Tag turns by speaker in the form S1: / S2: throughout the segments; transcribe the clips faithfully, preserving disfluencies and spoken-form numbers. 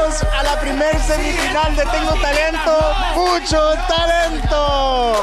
S1: bienvenidos a la primer semifinal de Tengo Talento, Mucho Talento.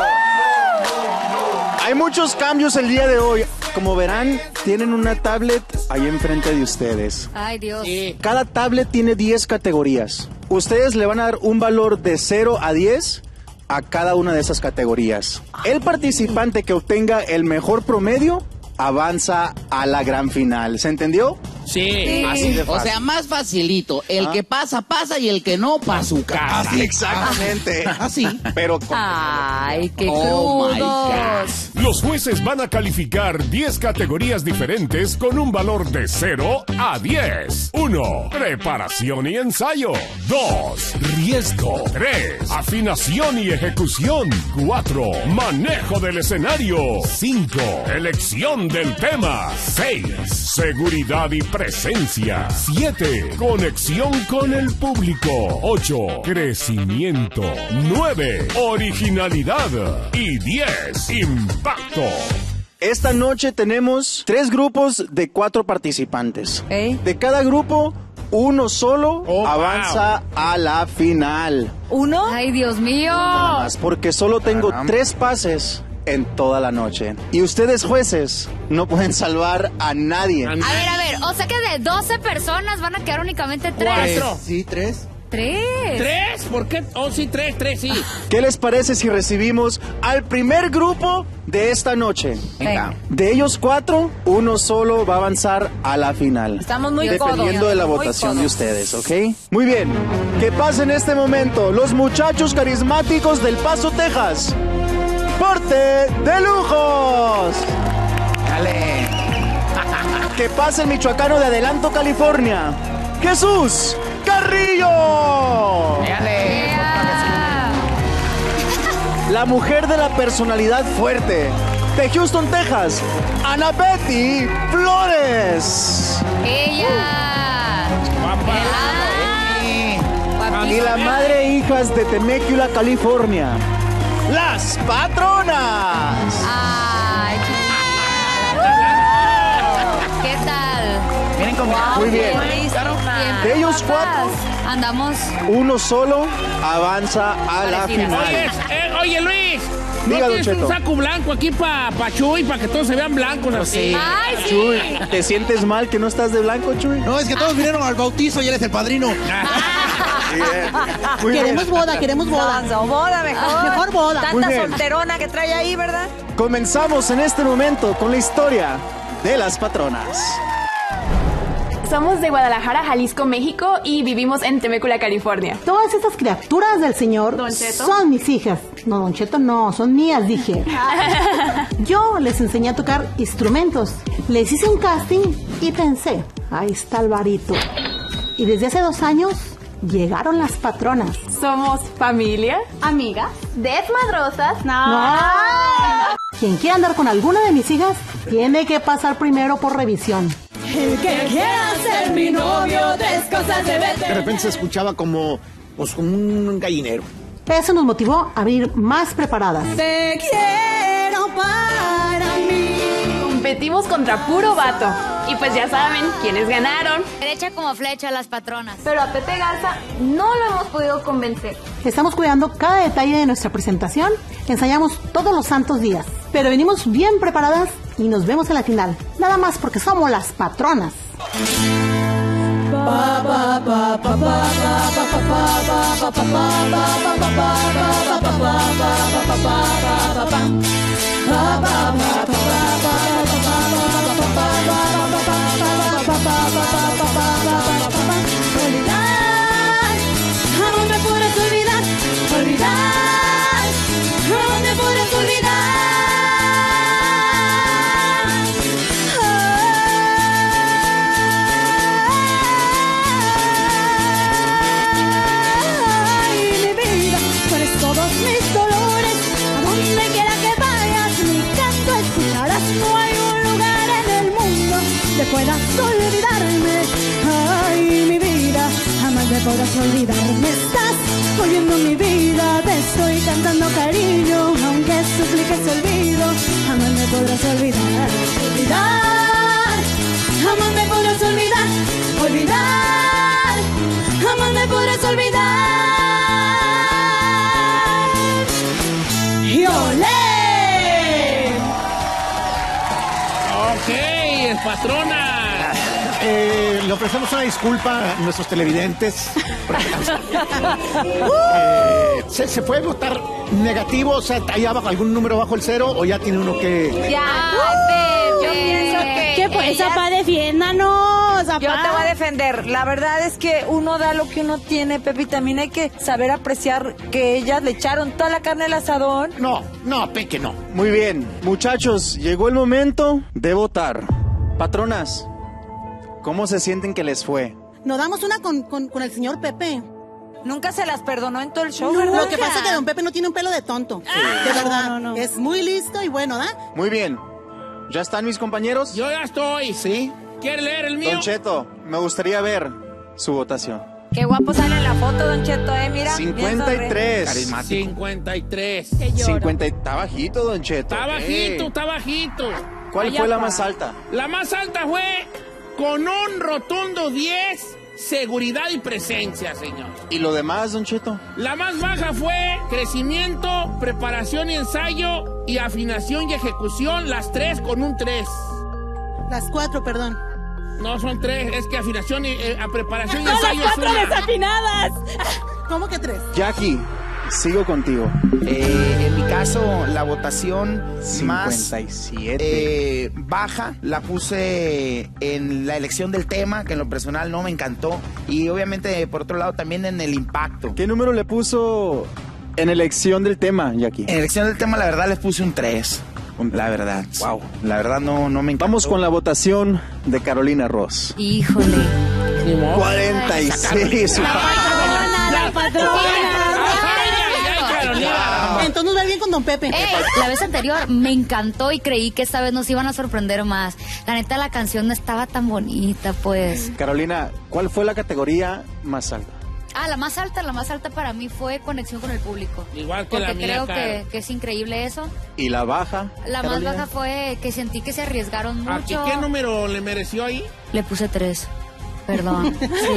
S1: Hay muchos cambios el día de hoy. Como verán, tienen una tablet ahí enfrente de ustedes.
S2: Ay, Dios.
S1: Sí. Cada tablet tiene diez categorías. Ustedes le van a dar un valor de cero a diez a cada una de esas categorías. El participante que obtenga el mejor promedio avanza a la gran final. ¿Se entendió?
S3: Sí,
S2: sí.
S3: Así de fácil. O sea, más facilito. El ah. que pasa, pasa y el que no, pa' su casa.
S1: Así, exactamente.
S3: Así.
S1: Pero con...
S2: Ay, qué
S3: oh
S2: crudos.
S4: Los jueces van a calificar diez categorías diferentes con un valor de cero a diez. uno. Preparación y ensayo. dos. Riesgo. tres. Afinación y ejecución. cuatro. Manejo del escenario. cinco. Elección del tema. seis. Seguridad y presencia. siete. Conexión con el público. ocho. Crecimiento. nueve. Originalidad. Y diez. Impacto.
S1: Esta noche tenemos tres grupos de cuatro participantes.
S2: ¿Eh?
S1: De cada grupo, uno solo
S3: oh,
S1: avanza
S3: wow.
S1: a la final.
S2: ¿Uno? Ay, Dios mío.
S1: Nada más, porque solo tengo Caramba. tres pases en toda la noche. Y ustedes, jueces, no pueden salvar a nadie.
S2: A ver, a ver, o sea que de doce personas van a quedar únicamente tres.
S3: Cuatro.
S1: Sí, tres.
S2: Tres.
S3: ¿Tres? ¿Por qué? Oh, sí, tres, tres, sí.
S1: ¿Qué les parece si recibimos al primer grupo de esta noche?
S2: Venga.
S1: De ellos cuatro, uno solo va a avanzar a la final.
S2: Estamos muy
S1: Dependiendo
S2: codos.
S1: de la
S2: Muy
S1: votación
S2: codos.
S1: de ustedes, ¿ok? Muy bien. ¿Qué pasa en este momento? Los muchachos carismáticos del Paso, Texas. ¡Porte de lujos!
S3: Dale.
S1: ¿Qué pasa el michoacano de Adelanto, California? ¡Jesús Carrillo!
S3: Dale.
S2: Yeah.
S1: La mujer de la personalidad fuerte de Houston, Texas, Ana Betty Flores.
S2: Ella.
S3: Guapa.
S2: Ah.
S1: Y la madre e hijas de Temecula, California, las patronas.
S2: Ay, qué ¿Qué tal?
S3: Vienen con
S2: Wow,
S1: Muy bien.
S2: bien
S1: De ellos
S2: papas.
S1: cuatro,
S2: Andamos.
S1: uno solo avanza a la
S2: Parecidas.
S1: final.
S3: Oye, eh, oye, Luis. ¿No
S1: Diga,
S3: tienes
S1: Don Cheto.
S3: un saco blanco aquí para pa Chuy, para que todos se vean blancos así?
S2: Ay, sí.
S1: Chuy, ¿te sientes mal que no estás de blanco, Chuy?
S5: No, es que todos vinieron al bautizo y eres el padrino.
S1: Bien. Muy
S6: Queremos
S1: bien.
S6: boda, queremos boda.
S7: No, boda mejor.
S6: Mejor boda.
S1: Muy
S7: Tanta
S1: bien.
S7: solterona que trae ahí, ¿verdad?
S1: Comenzamos en este momento con la historia de las patronas.
S8: Somos de Guadalajara, Jalisco, México y vivimos en Temecula, California.
S6: Todas estas criaturas del Señor
S8: Don Cheto.
S6: son mis hijas. No, Don Cheto, no, son mías, dije. Yo les enseñé a tocar instrumentos. Les hice un casting y pensé, ahí está Alvarito. Y desde hace dos años llegaron las patronas.
S8: Somos familia, amigas, desmadrosas. No.
S6: Quien quiera andar con alguna de mis hijas tiene que pasar primero por revisión.
S8: El que quiera ser mi novio, tres cosas debe
S5: De
S8: tener.
S5: repente se escuchaba como, pues, como un gallinero.
S6: Eso nos motivó a venir más preparadas.
S8: Te quiero para mí. Competimos contra puro vato. Y pues ya saben quiénes ganaron.
S2: Derecha como flecha las patronas.
S8: Pero a Pepe Garza no lo hemos podido convencer.
S6: Estamos cuidando cada detalle de nuestra presentación. Ensayamos todos los santos días. Pero venimos bien preparadas y nos vemos en la final. Nada más porque somos las patronas.
S8: Olvidar, jamás me podrás olvidar. Olvidar, jamás me podrás olvidar. Ay, mi vida, tú eres todos mis dolores. A donde quiera que vayas, mi canto escucharás. No hay un lugar en el mundo que puedas olvidarme. Ay, mi vida, jamás me podrás olvidar. Me estás oyendo, mi vida, te estoy cantando cariño. Aunque supliques olvido, jamás me podrás olvidar. Olvidar, jamás me podrás olvidar. Olvidar, jamás me podrás
S5: Eh, le ofrecemos una disculpa a nuestros televidentes. eh, ¿se, ¿Se puede votar negativo? O sea, ¿hay abajo algún número bajo el cero o ya tiene uno que...?
S7: Ya, Pepe. Yo pienso que...
S8: ¿Qué pues,
S7: ella-
S8: Zapá, defiéndanos, Zapá?
S7: Yo te voy a defender. La verdad es que uno da lo que uno tiene, Pepe, y también hay que saber apreciar que ellas le echaron toda la carne al asador.
S5: No, no, Peque, no.
S1: Muy bien, muchachos, llegó el momento de votar. Patronas, ¿cómo se sienten que les fue?
S6: Nos damos una con, con, con el señor Pepe.
S7: Nunca se las perdonó en todo el show,
S6: No,
S7: ¿verdad?
S6: lo que pasa es que don Pepe no tiene un pelo de tonto. De verdad. Es muy listo y bueno, ¿da?
S1: Muy bien. ¿Ya están mis compañeros?
S9: Yo ya estoy.
S1: Sí.
S9: ¿Quieres leer el mío?
S1: Don Cheto, me gustaría ver su votación.
S7: Qué guapo sale en la foto, Don Cheto, eh, mira. bien
S1: cincuenta y tres.
S5: Carismático.
S9: cincuenta y tres.
S1: cincuenta. Está bajito, Don Cheto.
S9: Está
S1: Eh.
S9: bajito, está bajito.
S1: ¿Cuál
S7: Allá
S1: fue la
S7: pa.
S1: más alta?
S9: La más alta fue con un rotundo diez, seguridad y presencia, señor.
S1: ¿Y lo demás, Don Cheto?
S9: La más baja fue crecimiento, preparación y ensayo y afinación y ejecución, las tres con un tres.
S6: Las cuatro, perdón.
S9: No, son tres, es que afinación y eh, a preparación y
S8: ¡Son las
S9: ensayo es
S8: cuatro
S9: una.
S8: desafinadas!
S6: ¿Cómo que tres?
S1: Jackie, sigo contigo.
S10: Eh, en mi caso, la votación más
S1: cincuenta y siete.
S10: eh, baja la puse en la elección del tema, que en lo personal no me encantó. Y obviamente, por otro lado, también en el impacto.
S1: ¿Qué número le puso en elección del tema, Jackie?
S10: En elección del tema, la verdad, les puse un tres. La verdad.
S1: Wow.
S10: La verdad, no, no me encantó.
S1: Vamos con la votación de Carolina Ross.
S2: Híjole.
S9: Ni modo.
S1: cuarenta y seis.
S8: ¡Patrona, la patrona!
S9: Ay, ay, ay, Carolina.
S6: Entonces nos va bien con don Pepe.
S2: Eh, la vez anterior me encantó y creí que esta vez nos iban a sorprender más. La neta, la canción no estaba tan bonita, pues.
S1: Carolina, ¿cuál fue la categoría más alta?
S2: Ah, la más alta, la más alta para mí fue conexión con el público.
S9: Igual que
S2: Porque
S9: la mía,
S2: creo
S9: Caro.
S2: que, que es increíble eso.
S1: ¿Y la baja?
S2: La
S1: Carolina?
S2: más baja fue que sentí que se arriesgaron
S9: ¿A qué,
S2: mucho.
S9: qué número le mereció ahí?
S2: Le puse tres. Perdón. Sí.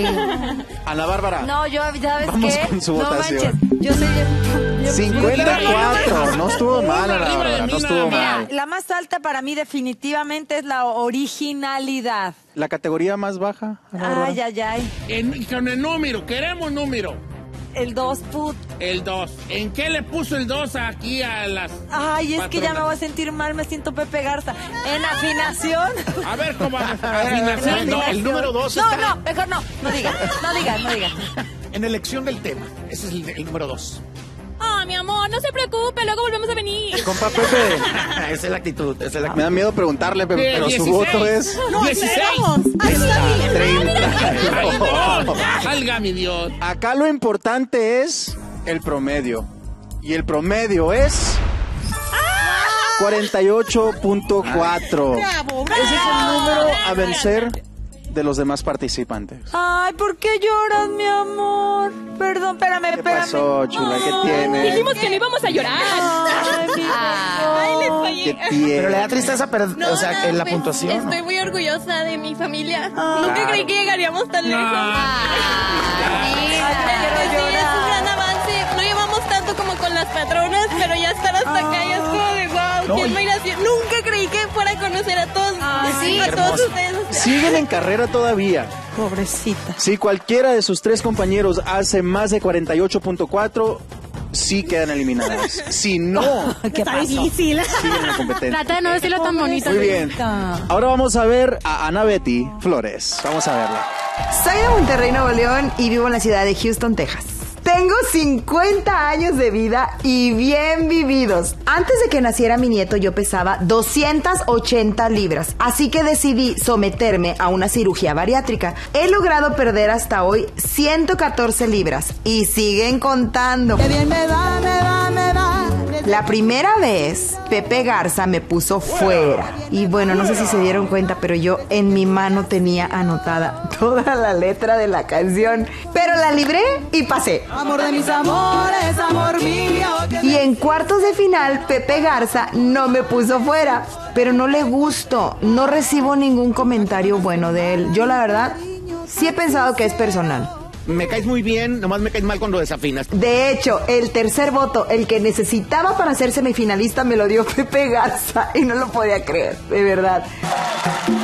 S1: Ana Bárbara.
S7: No, yo, ¿sabes
S1: Vamos
S7: qué?
S1: con su
S7: no
S1: votación.
S7: manches, yo soy... yo- yo-
S1: cincuenta y cuatro. No estuvo
S9: Una
S1: mal, Ana
S9: arriba de
S1: Bárbara.
S9: mí
S1: No estuvo
S9: nada más.
S1: mal.
S7: Mira, la más alta para mí definitivamente es la originalidad.
S1: ¿La categoría más baja, Ana Bárbara?
S7: Ay, ay, ay.
S9: En- con el número, queremos número.
S7: El dos, put.
S9: El dos. ¿En qué le puso el dos aquí a las...
S7: Ay, es que ya me
S9: patronas?
S7: voy a sentir mal, me siento Pepe Garza. En afinación.
S9: A ver, ¿cómo? Afinación
S5: El,
S9: dos.
S5: el número dos
S7: No,
S5: está
S7: no, mejor no. No digas, no digas, no digas.
S5: en elección del tema. Ese es el, el número dos.
S8: ¡Oh, mi amor, no se preocupe, luego volvemos a venir!
S1: Compa Pepe,
S10: Esa es la actitud. Esa es la
S1: me
S10: actitud.
S1: da miedo preguntarle, Pepe,
S9: Sí,
S1: pero su
S9: dieciséis.
S1: voto es
S6: No,
S9: dieciséis.
S6: esperamos. Ahí está, mire.
S1: treinta.
S9: Ay, no, salga mi Dios.
S1: Acá lo importante es el promedio. Y el promedio es cuarenta y ocho punto cuatro.
S6: Bravo,
S1: Ese es el
S6: bravo.
S1: número a vencer de los demás participantes.
S7: Ay, ¿por qué lloras, mi amor? Perdón, espérame,
S1: ¿Qué
S7: espérame.
S1: pasó, chula? ¿Qué tiene?
S8: Dijimos que no íbamos a llorar.
S7: Ay, mi
S8: Ay, les
S7: amor.
S8: fallé.
S1: ¿Qué tiene?
S10: Pero le da tristeza, pero, o sea, que la
S8: pues,
S10: puntuación.
S8: Estoy muy orgullosa de mi familia.
S7: Ah.
S8: Nunca
S10: Claro.
S8: creí que llegaríamos tan lejos.
S7: Ay, quiero
S8: Sí, es un
S7: llorar.
S8: gran avance. No llevamos tanto como con las patronas, pero ya estar hasta acá ya es como de wow.
S10: No,
S8: ¿Quién
S10: y-
S8: me iba a decir? Nunca creí que fuera a conocer a todos,
S2: sí.
S8: a todos
S10: Hermoso.
S8: ustedes.
S1: Siguen en carrera todavía.
S7: Pobrecita.
S1: Si cualquiera de sus tres compañeros hace más de cuarenta y ocho punto cuatro, sí quedan eliminadas. Si no,
S6: Está difícil.
S1: siguen en la competencia.
S8: Trata de no decirlo tan bonito.
S1: Muy bien. Ahora vamos a ver a Ana Betty Flores. Vamos a verla.
S11: Soy de Monterrey, Nuevo León y vivo en la ciudad de Houston, Texas. Tengo cincuenta años de vida y bien vividos. Antes de que naciera mi nieto yo pesaba doscientas ochenta libras, así que decidí someterme a una cirugía bariátrica. He logrado perder hasta hoy ciento catorce libras y siguen contando.
S6: Qué bien me va, me va, me va.
S11: La primera vez, Pepe Garza me puso fuera. Y bueno, no sé si se dieron cuenta, pero yo en mi mano tenía anotada toda la letra de la canción. Pero la libré y pasé.
S6: Amor de mis amores, amor mío.
S11: Y en cuartos de final, Pepe Garza no me puso fuera. Pero no le gusto, no recibo ningún comentario bueno de él. Yo la verdad, sí he pensado que es personal.
S5: Me caes muy bien, nomás me caes mal cuando desafinas.
S11: De hecho, el tercer voto, el que necesitaba para ser semifinalista, me lo dio Pepe Garza y no lo podía creer, de verdad.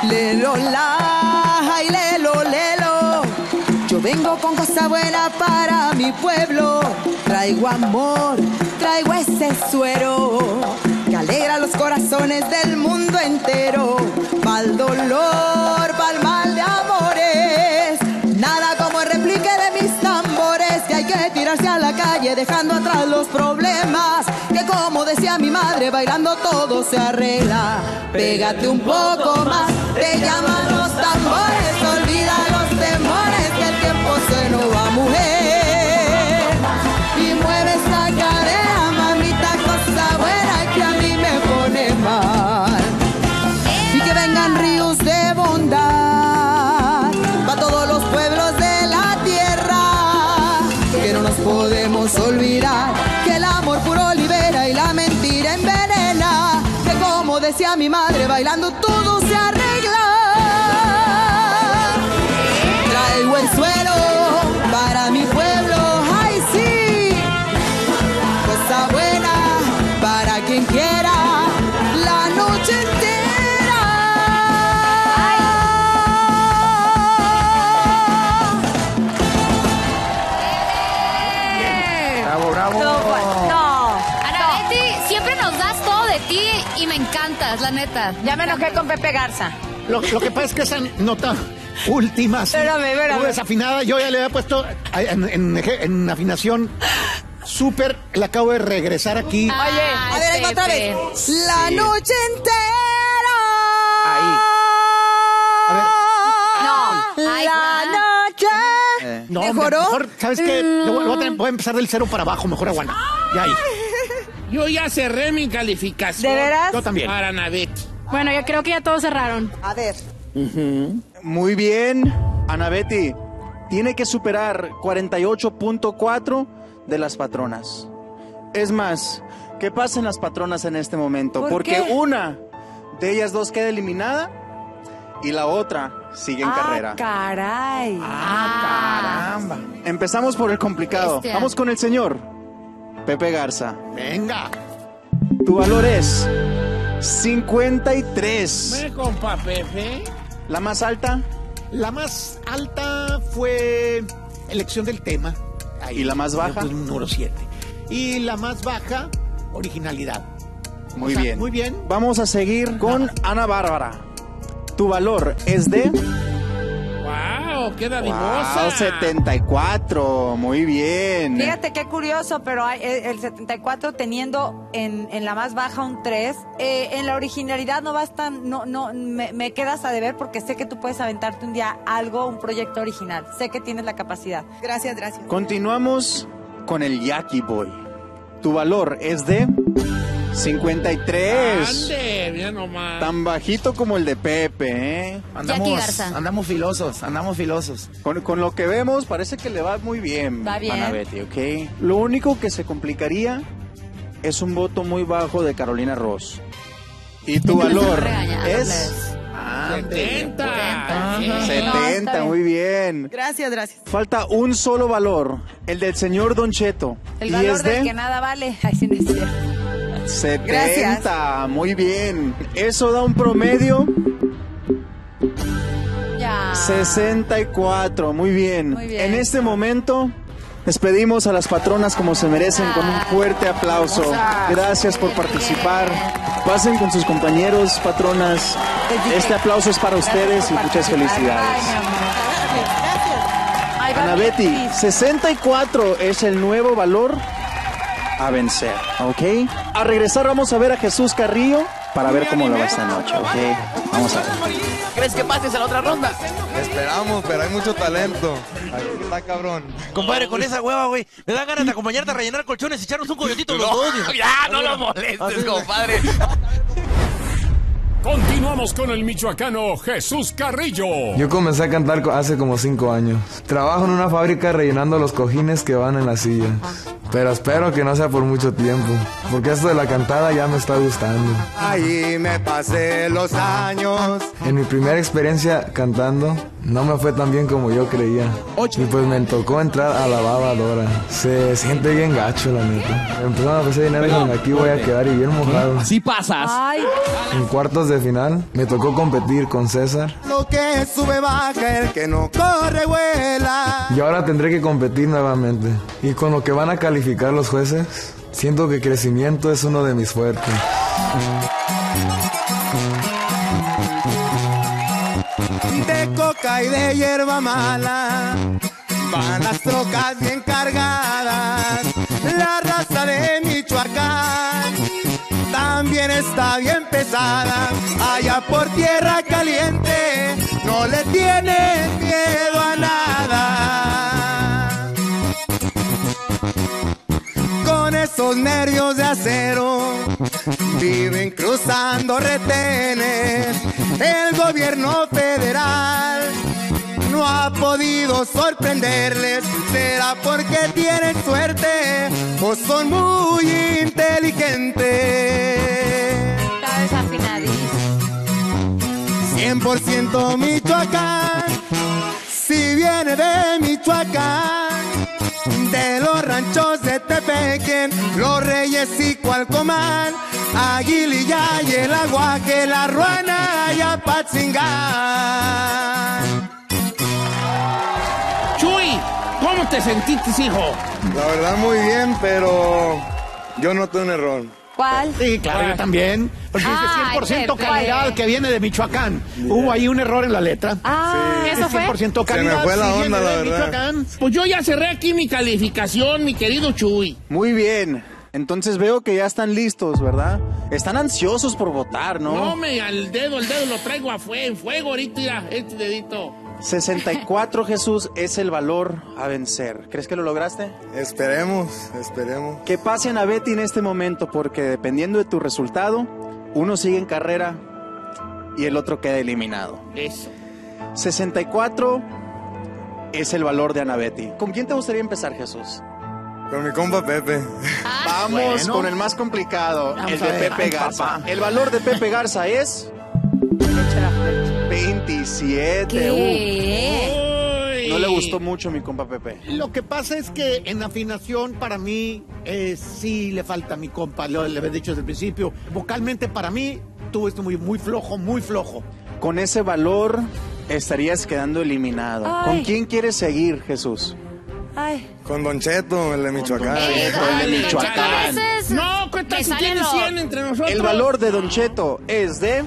S12: Lelo, la, ay, lelo, lelo. Yo vengo con cosa buena para mi pueblo. Traigo amor, traigo ese suero que alegra los corazones del mundo entero. Pa'l dolor, pa'l mal de amores. Nada como el replique de mis tambores. Que hay que tirarse a la calle dejando atrás los problemas. Que como decía mi madre, bailando todo se arregla. Pégate un poco más, te llaman los tambores. Olvida los temores, que el tiempo se nos va, mujer. Y mueve esa cadera, mamita, cosa buena que a mí me pone mal. Y que vengan ríos de bondad pa' todos los pueblos de la tierra. Que no nos podemos olvidar que el amor puro libera y la mentira envenena. Que como decía mi madre, bailando todo se arregla. Traigo el suelo para mi pueblo, ay sí. Cosa buena para quien quiera la noche entera.
S10: Bravo, bravo.
S2: No, no. Ana Betty, siempre nos das todo de ti y me encantas, la neta.
S7: Ya me enojé con Pepe Garza.
S5: Lo, lo que pasa es que esa nota última, sí,
S7: Espérame, espérame.
S5: estuvo desafinada. Yo ya le había puesto en, en, en afinación súper. La acabo de regresar aquí.
S7: Oye,
S12: A ver, ahí va otra vez. La
S5: Sí.
S12: noche entera.
S10: Ahí.
S5: A ver.
S2: No. Ay,
S12: La
S2: no.
S12: noche.
S10: Eh.
S5: No,
S12: ¿Mejoró?
S5: mejor, ¿sabes qué? Lo voy, lo voy a tener- voy a empezar del cero para abajo, mejor aguanta. Ya ahí.
S9: Yo ya cerré mi calificación.
S7: ¿De veras?
S5: Yo también.
S9: Para Navet.
S8: Bueno, yo creo que ya todos cerraron.
S12: A ver.
S1: Muy bien, Ana Betty. Tiene que superar cuarenta y ocho punto cuatro de las patronas. Es más, ¿qué pasen las patronas en este momento?
S7: ¿Por
S1: Porque
S7: qué?
S1: una de ellas dos queda eliminada y la otra sigue en
S7: Ah,
S1: carrera.
S7: caray.
S10: Ah, caramba.
S1: Empezamos por el complicado.
S2: Bestia.
S1: Vamos con el señor Pepe Garza.
S5: Venga.
S1: Tu valor es cincuenta y tres.
S9: Me compa Pepe.
S1: La más alta
S5: La más alta fue elección del tema. Ahí,
S1: ¿Y la más baja?
S5: yo puse un número siete. Y la más baja, originalidad.
S1: Muy
S5: O sea,
S1: bien.
S5: muy bien.
S1: Vamos a seguir con Ana Bárbara. Tu valor es de
S9: Wow, qué dadivosa.
S1: wow, setenta y cuatro. Muy bien.
S7: Fíjate qué curioso, pero hay- el el setenta y cuatro teniendo en, en la más baja un tres, eh, en la originalidad no vas tan, no, no, me, me quedas a deber porque sé que tú puedes aventarte un día algo, un proyecto original. Sé que tienes la capacidad.
S12: Gracias, gracias.
S1: Continuamos con el Jackie Boy. Tu valor es de cincuenta y tres.
S9: Ande, bien nomás.
S1: Tan bajito como el de Pepe, ¿eh?
S2: Jackie
S10: Andamos,
S2: Garza.
S10: andamos filosos, andamos filosos.
S1: Con, con lo que vemos, parece que le va muy bien,
S7: Va bien.
S1: Ana Betty, ¿ok? Lo único que se complicaría es un voto muy bajo de Carolina Ross. Y tu valor
S2: regañando,
S1: es
S2: plebes.
S9: setenta.
S2: Ajá.
S9: Sí.
S1: setenta, muy bien.
S12: Gracias, gracias.
S1: Falta un solo valor, el del señor Don Cheto.
S7: El
S1: y
S7: valor
S1: es
S7: del
S1: de
S7: que nada vale. Ay, sí, no es cierto.
S1: setenta, muy bien. Eso da un promedio
S7: Ya.
S1: sesenta y cuatro, muy bien.
S7: Muy bien.
S1: En este momento despedimos a las patronas como se merecen con un fuerte aplauso. Gracias por participar. Pasen con sus compañeros, patronas. Este aplauso es para ustedes y muchas felicidades.
S7: Ay, mi amor. Ay, va
S1: Ana
S7: bien
S1: Betty,
S7: feliz.
S1: sesenta y cuatro es el nuevo valor a vencer, ¿ok? A regresar vamos a ver a Jesús Carrillo para ver cómo lo va esta noche, ¿ok? Vamos a ver.
S3: ¿Crees que pases a la otra ronda?
S13: Esperamos, pero hay mucho talento. Aquí está cabrón.
S14: Compadre, con esa hueva, güey, me da ganas de acompañarte a rellenar colchones y echarnos un coyotito los
S13: No,
S14: dos.
S3: Ya, no lo molestes, compadre.
S4: Continuamos con el michoacano Jesús Carrillo.
S15: Yo comencé a cantar co- hace como cinco años. Trabajo en una fábrica rellenando los cojines que van en las sillas. Pero espero que no sea por mucho tiempo, porque esto de la cantada ya me está gustando.
S13: Ahí me pasé los años.
S15: En mi primera experiencia cantando, no me fue tan bien como yo creía. Y pues me tocó entrar a la lavadora. Se siente bien gacho, la neta. Me empezaron a ofrecer dinero y dije, aquí voy a quedar y bien mojado.
S3: Así pasas.
S7: Ay.
S15: En cuartos de final me tocó competir con César.
S16: Lo que sube baja, el que no corre vuela.
S15: Y ahora tendré que competir nuevamente. Y con lo que van a calificar los jueces, siento que crecimiento es uno de mis fuertes.
S16: De coca y de hierba mala van las trocas bien cargadas. La raza de Michoacán también está bien pesada. Allá por tierra caliente no le tienen miedo a nada. Con esos nervios de acero viven cruzando retenes. El gobierno federal no ha podido sorprenderles. ¿Será porque tienen suerte o son muy inteligentes?
S7: Está desafinadísimo.
S16: cien por ciento Michoacán, si viene de Michoacán, de los ranchos de Tepequén, Los Reyes y Cualcomán, Aguililla y el Aguaje, La Ruana y Apatzingán.
S9: Chuy, ¿cómo te sentiste, hijo?
S13: La verdad muy bien, pero yo noté un error.
S7: ¿Cuál?
S5: Sí, claro, yo también. Porque dice
S7: Ay,
S5: cien por ciento
S7: Pepe.
S5: calidad que viene de Michoacán. Hubo ahí un error en la letra.
S7: Ah, ¿eso fue?
S5: cien por ciento calidad.
S13: Se me fue la
S5: sí
S13: onda,
S5: viene
S13: la
S5: de
S13: verdad.
S5: Michoacán.
S9: Pues yo ya cerré aquí mi calificación, mi querido Chuy.
S1: Muy bien. Entonces veo que ya están listos, ¿verdad? Están ansiosos por votar, ¿no?
S9: No, me al dedo, el dedo lo traigo a fuego, en fuego ahorita, mira, este dedito.
S1: sesenta y cuatro, Jesús, es el valor a vencer. ¿Crees que lo lograste?
S13: Esperemos, esperemos.
S1: Que pase a Betty en este momento, porque dependiendo de tu resultado, uno sigue en carrera y el otro queda eliminado.
S9: Eso.
S1: sesenta y cuatro es el valor de Ana Betty. ¿Con quién te gustaría empezar, Jesús?
S13: Con mi compa Pepe.
S1: Vamos
S5: bueno.
S1: con el más complicado,
S5: Vamos
S1: el
S5: a
S1: de
S5: ver.
S1: Pepe
S5: Ay,
S1: Garza.
S5: papá.
S1: El valor de Pepe Garza es veintisiete.
S2: ¿Qué?
S1: Uh, no le gustó mucho mi compa Pepe.
S5: Lo que pasa es que en afinación para mí eh, sí le falta a mi compa, lo le había dicho desde el principio. Vocalmente para mí tuvo esto muy, muy flojo, muy flojo.
S1: Con ese valor estarías quedando eliminado.
S7: Ay.
S1: ¿Con quién quieres seguir, Jesús?
S7: Ay.
S13: Con Don Cheto, el de Michoacán.
S2: Eh,
S1: Cheto, el de
S2: ay,
S1: Michoacán.
S2: a veces
S9: No, ¿qué tal
S2: me
S9: si
S2: salen
S9: tienes
S2: los-
S9: cien entre nosotros?
S1: El valor de Don Cheto es de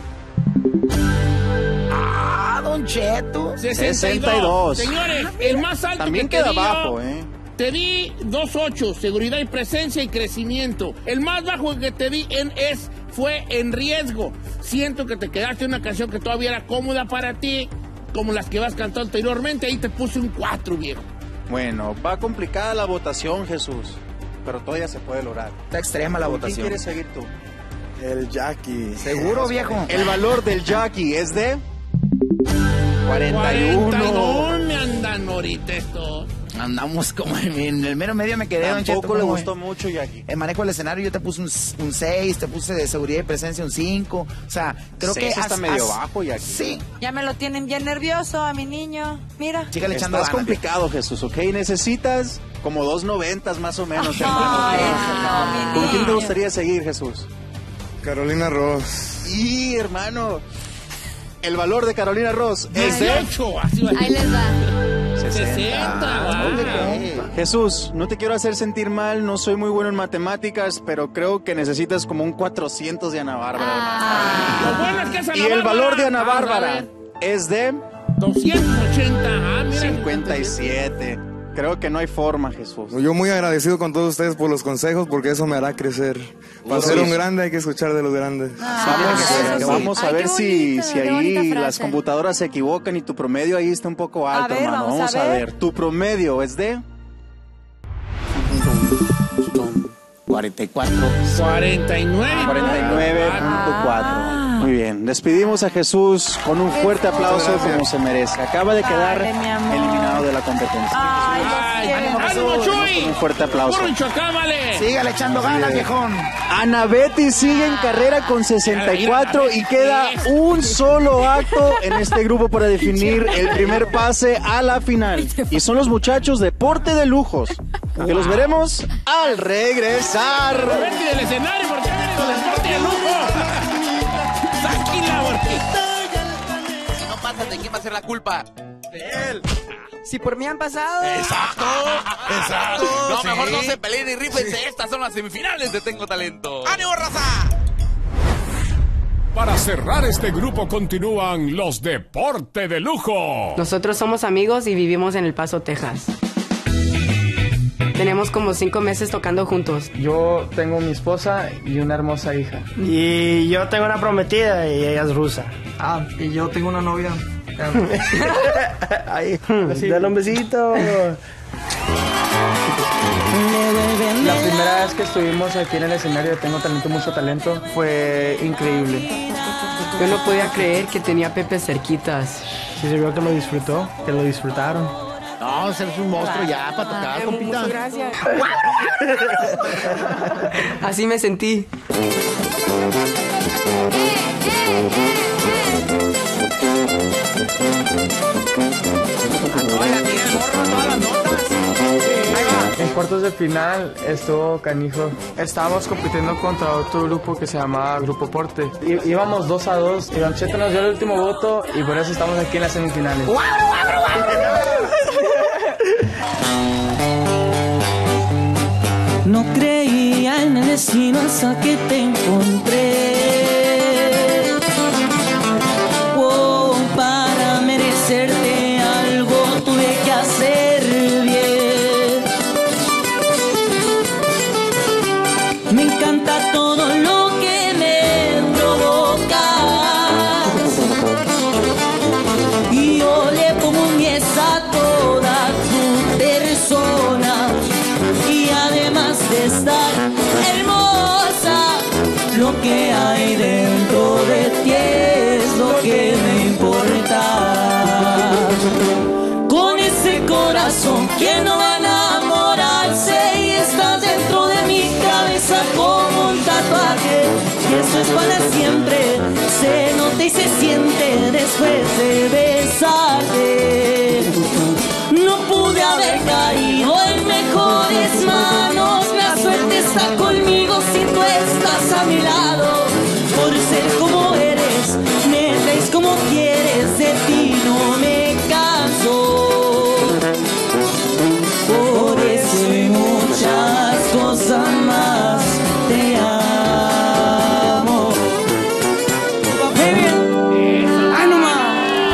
S10: Ah, Don Cheto.
S1: sesenta y dos.
S9: Señores, el más alto
S1: También
S9: que te
S1: queda
S9: di yo,
S1: abajo, ¿eh?
S9: Te di dos ocho, seguridad y presencia y crecimiento. El más bajo que te di en es fue en riesgo. Siento que te quedaste en una canción que todavía era cómoda para ti, como las que vas cantando anteriormente. Ahí te puse un cuatro, viejo.
S1: Bueno, va complicada la votación, Jesús, pero todavía se puede lograr.
S10: Está extrema la
S1: ¿Con quién
S10: votación.
S1: quieres seguir tú?
S13: El Jackie.
S10: ¿Seguro, viejo?
S1: El valor del Jackie es de cuarenta y uno.
S9: cuarenta y uno me andan ahorita estos.
S10: Andamos como en, en el mero medio me quedé, Don Cheto.
S1: Tampoco le
S10: ¿cómo
S1: gustó
S10: ve?
S1: mucho, Jackie.
S10: El manejo del escenario yo te puse un, un seis, te puse de seguridad y presencia un cinco. O sea, creo
S1: Seis
S10: que...
S1: está
S10: has-
S1: medio
S10: has-
S1: bajo, Jackie.
S10: Sí.
S7: Ya me lo tienen bien nervioso a mi niño. Mira.
S10: Sígale echando
S1: Estás
S10: ganas.
S1: complicado, Jesús, ¿ok? Necesitas como dos noventas más o menos.
S7: Ay, no, mi
S1: ¿Con quién te
S7: niño.
S1: gustaría seguir, Jesús?
S13: Carolina Ross.
S1: Y, hermano, el valor de Carolina Ross es de
S9: dieciocho, así va.
S2: Ahí les va.
S9: sesenta,
S1: Ah,
S9: wow.
S1: ok. Jesús, no te quiero hacer sentir mal, no soy muy bueno en matemáticas, pero creo que necesitas como un cuatrocientos de Ana Bárbara.
S9: Lo bueno es que es Ana
S1: Y el
S9: Bárbara.
S1: valor de Ana
S9: Vamos a
S1: Bárbara
S9: ver.
S1: es de
S9: doscientos ochenta. Ah, mira.
S1: cincuenta y siete. Creo que no hay forma, Jesús.
S13: Yo muy agradecido con todos ustedes por los consejos porque eso me hará crecer. Para
S1: Uy,
S13: ser un
S1: sí.
S13: grande hay que escuchar de los grandes.
S1: Vamos,
S7: eso sí.
S1: vamos a
S7: Ay,
S1: ver
S7: qué
S1: si,
S7: bonito,
S1: si
S7: qué bonita
S1: ahí
S7: frase.
S1: las computadoras se equivocan y tu promedio ahí está un poco alto,
S7: ver,
S1: hermano.
S7: vamos
S1: Vamos
S7: a
S1: a
S7: ver.
S1: ver. Tu promedio es de
S10: cuarenta y cuatro.
S9: cuarenta y nueve.
S1: cuarenta y nueve punto cuatro. Muy bien, despedimos a Jesús con un fuerte aplauso como se merece. Acaba de quedar
S7: Dale, mi amor.
S1: eliminado de la competencia.
S7: Ay,
S9: Ay,
S7: los quiero.
S9: ¡ánimo, Chuy!
S1: Un fuerte aplauso.
S9: ¡Corre, Chocámale!
S10: Sígale echando ganas, viejón.
S1: Ana Betty sigue en carrera con sesenta y cuatro y queda un solo acto en este grupo para definir el primer pase a la final. Y son los muchachos Deporte de Lujos, que los veremos al regresar.
S9: Betty del escenario, porque ha venido el Deporte de Lujo. Sáquila, porque...
S14: Si no pasas, ¿de quién va a ser la culpa?
S17: De él. Si por mí han pasado.
S14: Exacto, exacto. No,
S17: sí.
S14: mejor no se peleen y rífense. Estas son las semifinales de Tengo Talento.
S17: ¡Ánimo, raza!
S4: Para cerrar este grupo continúan los Deporte de Lujo.
S18: Nosotros somos amigos y vivimos en El Paso, Texas. Tenemos como cinco meses tocando juntos.
S19: Yo tengo mi esposa y una hermosa hija.
S20: Y yo tengo una prometida y ella es rusa.
S19: Ah, y yo tengo una novia.
S20: Ahí, dale un besito.
S19: La primera vez que estuvimos aquí en el escenario de Tengo Talento, Mucho Talento, fue increíble.
S18: Yo no podía creer que tenía a Pepe cerquitas.
S20: Sí, se vio que lo disfrutó, que lo disfrutaron.
S5: No, eres un monstruo ya para tocar,
S18: Ay,
S5: compita.
S18: muchas gracias. Así me sentí.
S19: En cuartos de final estuvo canijo. Estábamos compitiendo contra otro grupo que se llamaba Grupo Porte. I íbamos dos a dos y Don Cheto nos dio el último voto y por eso estamos aquí en las semifinales.
S21: No creía en el destino hasta que te encontré. Oh, para merecerte algo tuve que hacer bien. Me encanta todo lo que me provocas y yo le pongo un diez a toda tu persona. Y además de estar hermosa, lo que hay dentro de ti es lo que me importa. Con ese corazón, ¿quién no va a enamorarse? Y estás dentro de mi cabeza como un tatuaje. Y eso es para siempre, se nota y se siente después de besarte. No pude haber caído en mejores manos. La suerte está conmigo si tú estás a mi lado. Por ser como eres, me traes como quieres. De ti no me canso. Por eso y muchas cosas más te amo. Muy bien. ¡Ay, no más!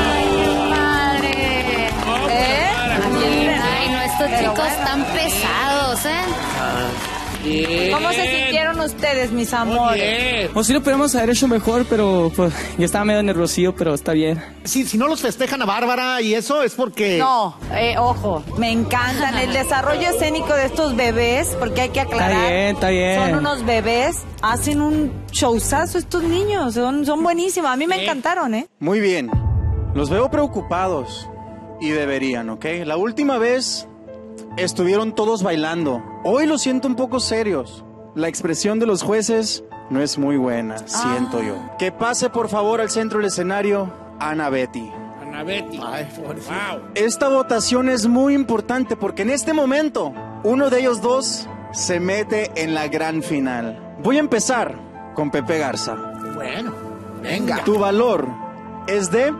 S2: Ay, no, estos chicos están pesados, ¿eh?
S7: ¿Cómo se sintieron ustedes, mis amores?
S17: O si lo pudiéramos haber hecho mejor, pero pues yo estaba medio nerviosillo, pero está bien.
S5: Si, si no los festejan a Bárbara y eso es porque...
S7: No, eh, ojo, me encantan el desarrollo escénico de estos bebés, porque hay que aclarar.
S17: Está bien, está bien.
S7: Son unos bebés, hacen un showzazo estos niños, son, son buenísimos. A mí me
S1: Sí.
S7: encantaron, ¿eh?
S1: Muy bien, los veo preocupados y deberían, ¿ok? La última vez estuvieron todos bailando. Hoy los siento un poco serios. La expresión de los jueces no es muy buena, siento yo. Que pase por favor al centro del escenario Ana Betty.
S9: Ana Betty. Ay, wow.
S1: Esta votación es muy importante porque en este momento uno de ellos dos se mete en la gran final. Voy a empezar con Pepe Garza.
S5: Bueno, venga.
S1: Tu valor es de...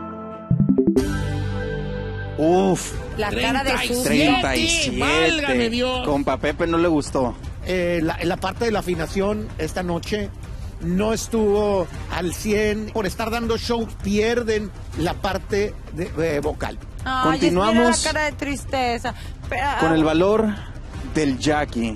S1: Uf.
S7: La cara de su...
S1: treinta y siete.
S5: Válgame Dios.
S1: Compa Pepe no le gustó.
S5: Eh, la, la parte de la afinación esta noche no estuvo al cien. Por estar dando show pierden la parte de, eh, vocal.
S7: Ay,
S1: Continuamos
S7: es, mira la cara de tristeza. Pero-
S1: con el valor del Jackie.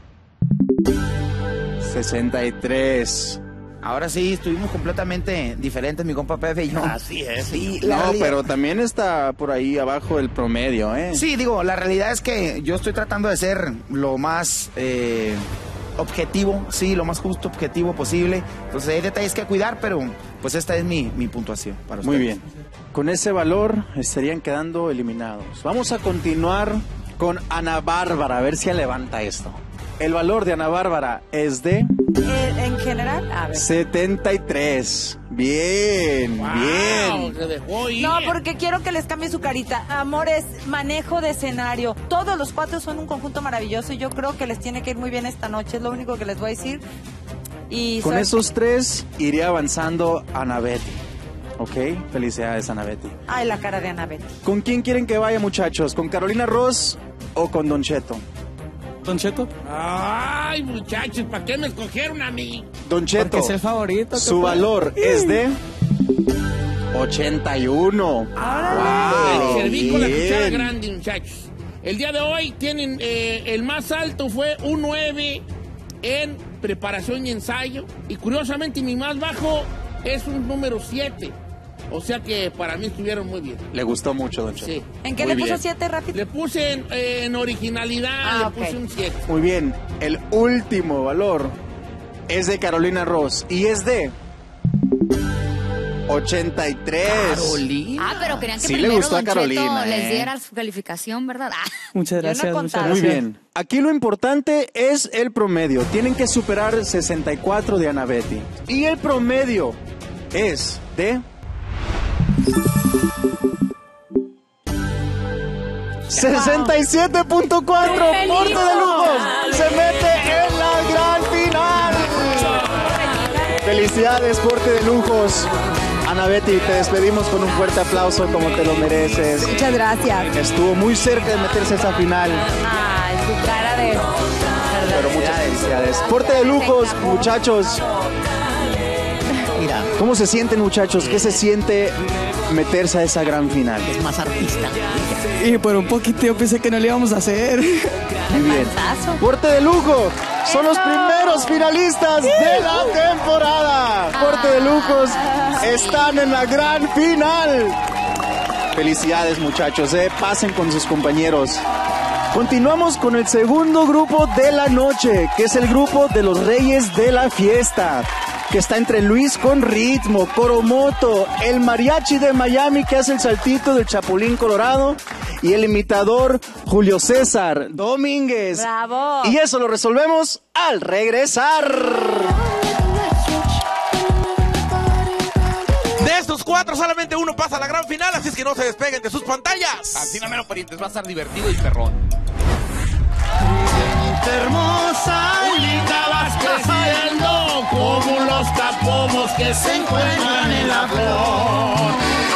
S1: sesenta y tres.
S10: Ahora sí, estuvimos completamente diferentes, mi compa Pepe y yo.
S5: Así es.
S10: Sí, la
S1: No,
S10: realidad-
S1: pero también está por ahí abajo del promedio, ¿eh?
S10: Sí, digo, la realidad es que yo estoy tratando de ser lo más eh, objetivo, sí, lo más justo, objetivo posible. Entonces hay detalles que cuidar, pero pues esta es mi, mi puntuación para ustedes.
S1: Muy bien. Con ese valor estarían quedando eliminados. Vamos a continuar con Ana Bárbara, a ver si levanta esto. El valor de Ana Bárbara es de...
S7: Eh, en general, a ver.
S1: setenta y tres. Bien,
S9: Wow,
S1: bien.
S9: se dejó ir.
S7: No, porque quiero que les cambie su carita. Amores, manejo de escenario. Todos los cuatro son un conjunto maravilloso y yo creo que les tiene que ir muy bien esta noche. Es lo único que les voy a decir. Y
S1: Con
S7: suerte.
S1: esos tres iría avanzando Ana Betty. ¿Ok? Felicidades, Ana Betty.
S7: Ay, la cara de Ana Betty.
S1: ¿Con quién quieren que vaya, muchachos? ¿Con Carolina Ross o con Don Cheto?
S17: ¿Don Cheto?
S9: Ay, muchachos, ¿para qué me escogieron a mí?
S1: Don Cheto.
S17: Porque es el favorito. ¿qué
S1: Su
S17: fue?
S1: valor es de ochenta y uno.
S9: Ay, serví con la
S1: bien.
S9: cuchara grande, muchachos. El día de hoy tienen, eh, el más alto fue un nueve en preparación y ensayo. Y curiosamente mi más bajo es un número siete. O sea que para mí estuvieron muy bien.
S1: Le gustó mucho, Don Cheto.
S9: Sí.
S7: ¿En qué
S1: Muy
S7: le puso
S1: bien.
S7: siete rápido?
S9: Le puse en, eh, en originalidad,
S7: Ah,
S9: le
S7: ok.
S9: puse un siete.
S1: Muy bien. El último valor es de Carolina Ross y es de ochenta y tres.
S3: Carolina.
S2: Ah, pero querían que
S1: Sí le
S2: primero
S1: gustó a
S2: Don Cheto
S1: Carolina,
S2: les
S1: eh.
S2: diera su calificación, ¿verdad? Ah.
S17: Muchas
S7: Yo no he
S17: gracias, muchas
S7: contado.
S1: Muy
S17: gracias.
S1: bien. Aquí lo importante es el promedio. Tienen que superar sesenta y cuatro de Ana Betty. Y el promedio es de... sesenta y siete punto cuatro. Porte de Lujos se mete en la gran final. Felicidades, Porte de Lujos. Ana Betty, te despedimos con un fuerte aplauso como te lo mereces.
S11: Muchas gracias.
S1: Estuvo muy cerca de meterse a esa final.
S7: Ay, su cara de...
S1: Pero muchas felicidades. Porte de Lujos, muchachos.
S3: Mira,
S1: ¿Cómo se sienten, muchachos? ¿Qué se siente meterse a esa gran final?
S3: es más artista.
S17: Y por un poquito yo pensé que no le íbamos a hacer.
S1: Muy bien. Porte de Lujo son los primeros finalistas de la temporada. Porte de Lujos están en la gran final. Felicidades, muchachos. Eh. Pasen con sus compañeros. Continuamos con el segundo grupo de la noche, que es el grupo de los Reyes de la Fiesta, que está entre Luis con Ritmo, Coromoto, el mariachi de Miami que hace el saltito del Chapulín Colorado y el imitador Julio César Domínguez.
S7: ¡Bravo!
S1: Y eso lo resolvemos al regresar.
S14: De estos cuatro, solamente uno pasa a la gran final, así es que no se despeguen de sus pantallas.
S3: Así no me lo parientes, va a estar divertido y perrón.
S9: Hermosa, linda, vas creciendo como los capomos que se encuentran en la flor.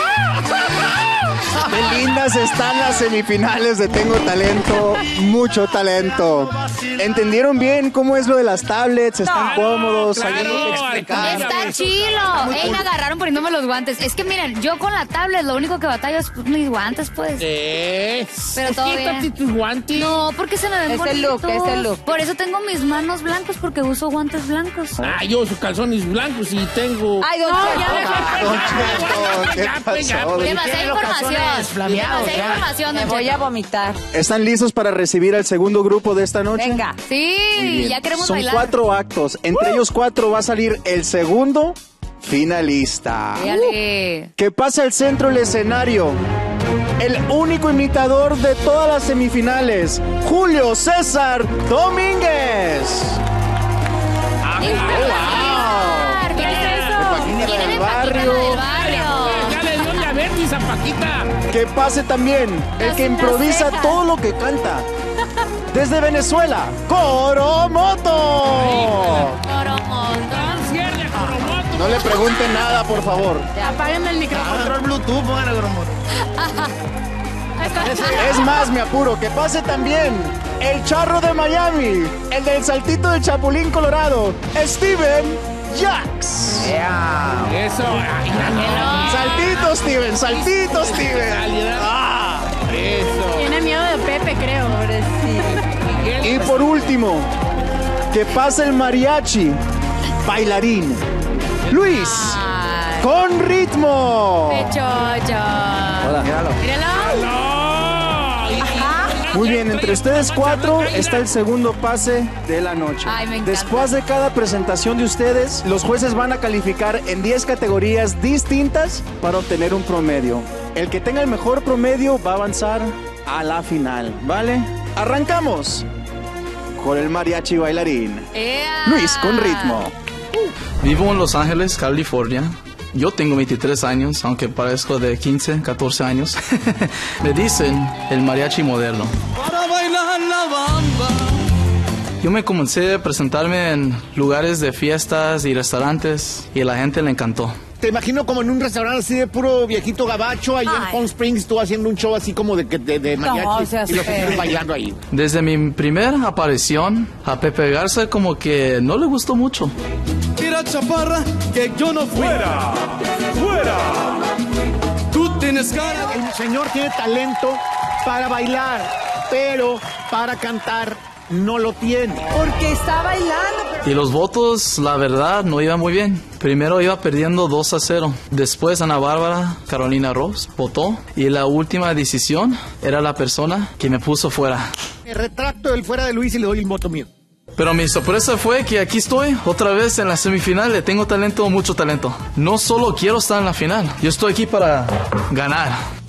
S1: Qué lindas están las semifinales de Tengo Talento, mucho talento. ¿Entendieron bien cómo es lo de las tablets? ¿Están cómodos?
S9: claro,
S1: ¿Alguien nos puede explicar?
S2: Está chilo. Ey, me agarraron poniéndome los guantes. Es que miren, yo con la tablet lo único que batallo es mis guantes, pues.
S9: ¿Qué?
S2: Pero todo
S9: Quítate
S2: bien.
S9: tus guantes.
S2: No, porque se me ven
S7: Es el look,
S2: bonitos.
S7: es el look.
S2: Por eso tengo mis manos blancas, porque uso guantes blancos.
S9: Ah, yo uso calzones blancos y tengo...
S7: Ay, don
S2: No,
S7: Cheto.
S2: ya
S1: Don Cheto, ¿qué
S9: Ya, pues, ya,
S1: pasó?
S9: pues.
S2: Demasiada información.
S3: flameados,
S2: Demasiada
S3: ya.
S2: información,
S7: Me
S2: don
S7: voy
S2: Cheto.
S7: a vomitar.
S1: ¿Están listos para recibir al segundo grupo de esta noche?
S7: Venga.
S2: Sí,
S1: Muy bien.
S2: ya queremos
S1: Son
S2: bailar.
S1: cuatro actos. Entre ellos cuatro va a salir el segundo finalista.
S2: Dale.
S1: Que pasa al centro del escenario. El único imitador de todas las semifinales, Julio César Domínguez.
S2: ¡Wow! ¿Qué es eso?
S1: Paquita
S2: Tiene
S1: del
S2: de
S1: barrio.
S2: Paquita del barrio.
S9: Ya le dio diabetes a Paquita.
S1: Que pase también el que improvisa todo lo que canta. Desde Venezuela, Coromoto.
S9: Gran cierre a Coromoto.
S1: No le pregunten nada, por favor.
S2: Apáguenme el micrófono.
S3: Control Bluetooth, pongan a Coromoto.
S1: Es más, me apuro, que pase también el charro de Miami, el del saltito del Chapulín Colorado, Steven Jax.
S9: Eso. Ay,
S1: Saltito, Steven, saltito, Steven. Ah.
S9: Eso.
S8: Tiene miedo de Pepe, creo.
S1: Y por último, que pase el mariachi, bailarín, Luis, con ritmo.
S2: Pechocho.
S1: Hola.
S2: Míralo.
S9: No. Y, y,
S1: Muy bien, entre ustedes cuatro está el segundo pase de la noche.
S2: Ay, me encanta.
S1: Después de cada presentación de ustedes, los jueces van a calificar en diez categorías distintas para obtener un promedio. El que tenga el mejor promedio va a avanzar a la final, ¿vale? Arrancamos con el mariachi bailarín.
S2: ¡Ea!
S1: Luis con ritmo.
S17: Vivo en Los Ángeles, California. Yo tengo veintitrés años, aunque parezco de quince, catorce años. Me dicen el mariachi moderno. Para bailar la bamba. Yo me comencé a presentarme en lugares de fiestas y restaurantes y a la gente le encantó.
S5: Te imagino como en un restaurante así de puro viejito gabacho, ahí Ay. en Palm Springs, tú haciendo un show así como de, de, de mariachi
S7: No, o sea,
S5: y los
S7: sí.
S5: señores bailando ahí.
S17: Desde mi primera aparición, a Pepe Garza como que no le gustó mucho. Tira chaparra, que yo no fui.
S4: ¡Fuera! ¡Fuera!
S17: Tú tienes cara.
S5: El señor tiene talento para bailar, pero para cantar no lo tiene.
S7: Porque está bailando. Pero...
S17: Y los votos, la verdad, no iban muy bien. Primero iba perdiendo dos a cero. Después Ana Bárbara, Carolina Ross, votó. Y la última decisión era la persona que me puso fuera.
S5: Me retracto del fuera de Luis y le doy el voto mío.
S17: Pero mi sorpresa fue que aquí estoy, otra vez en la semifinal. Le tengo talento, mucho talento. No solo quiero estar en la final, yo estoy aquí para ganar.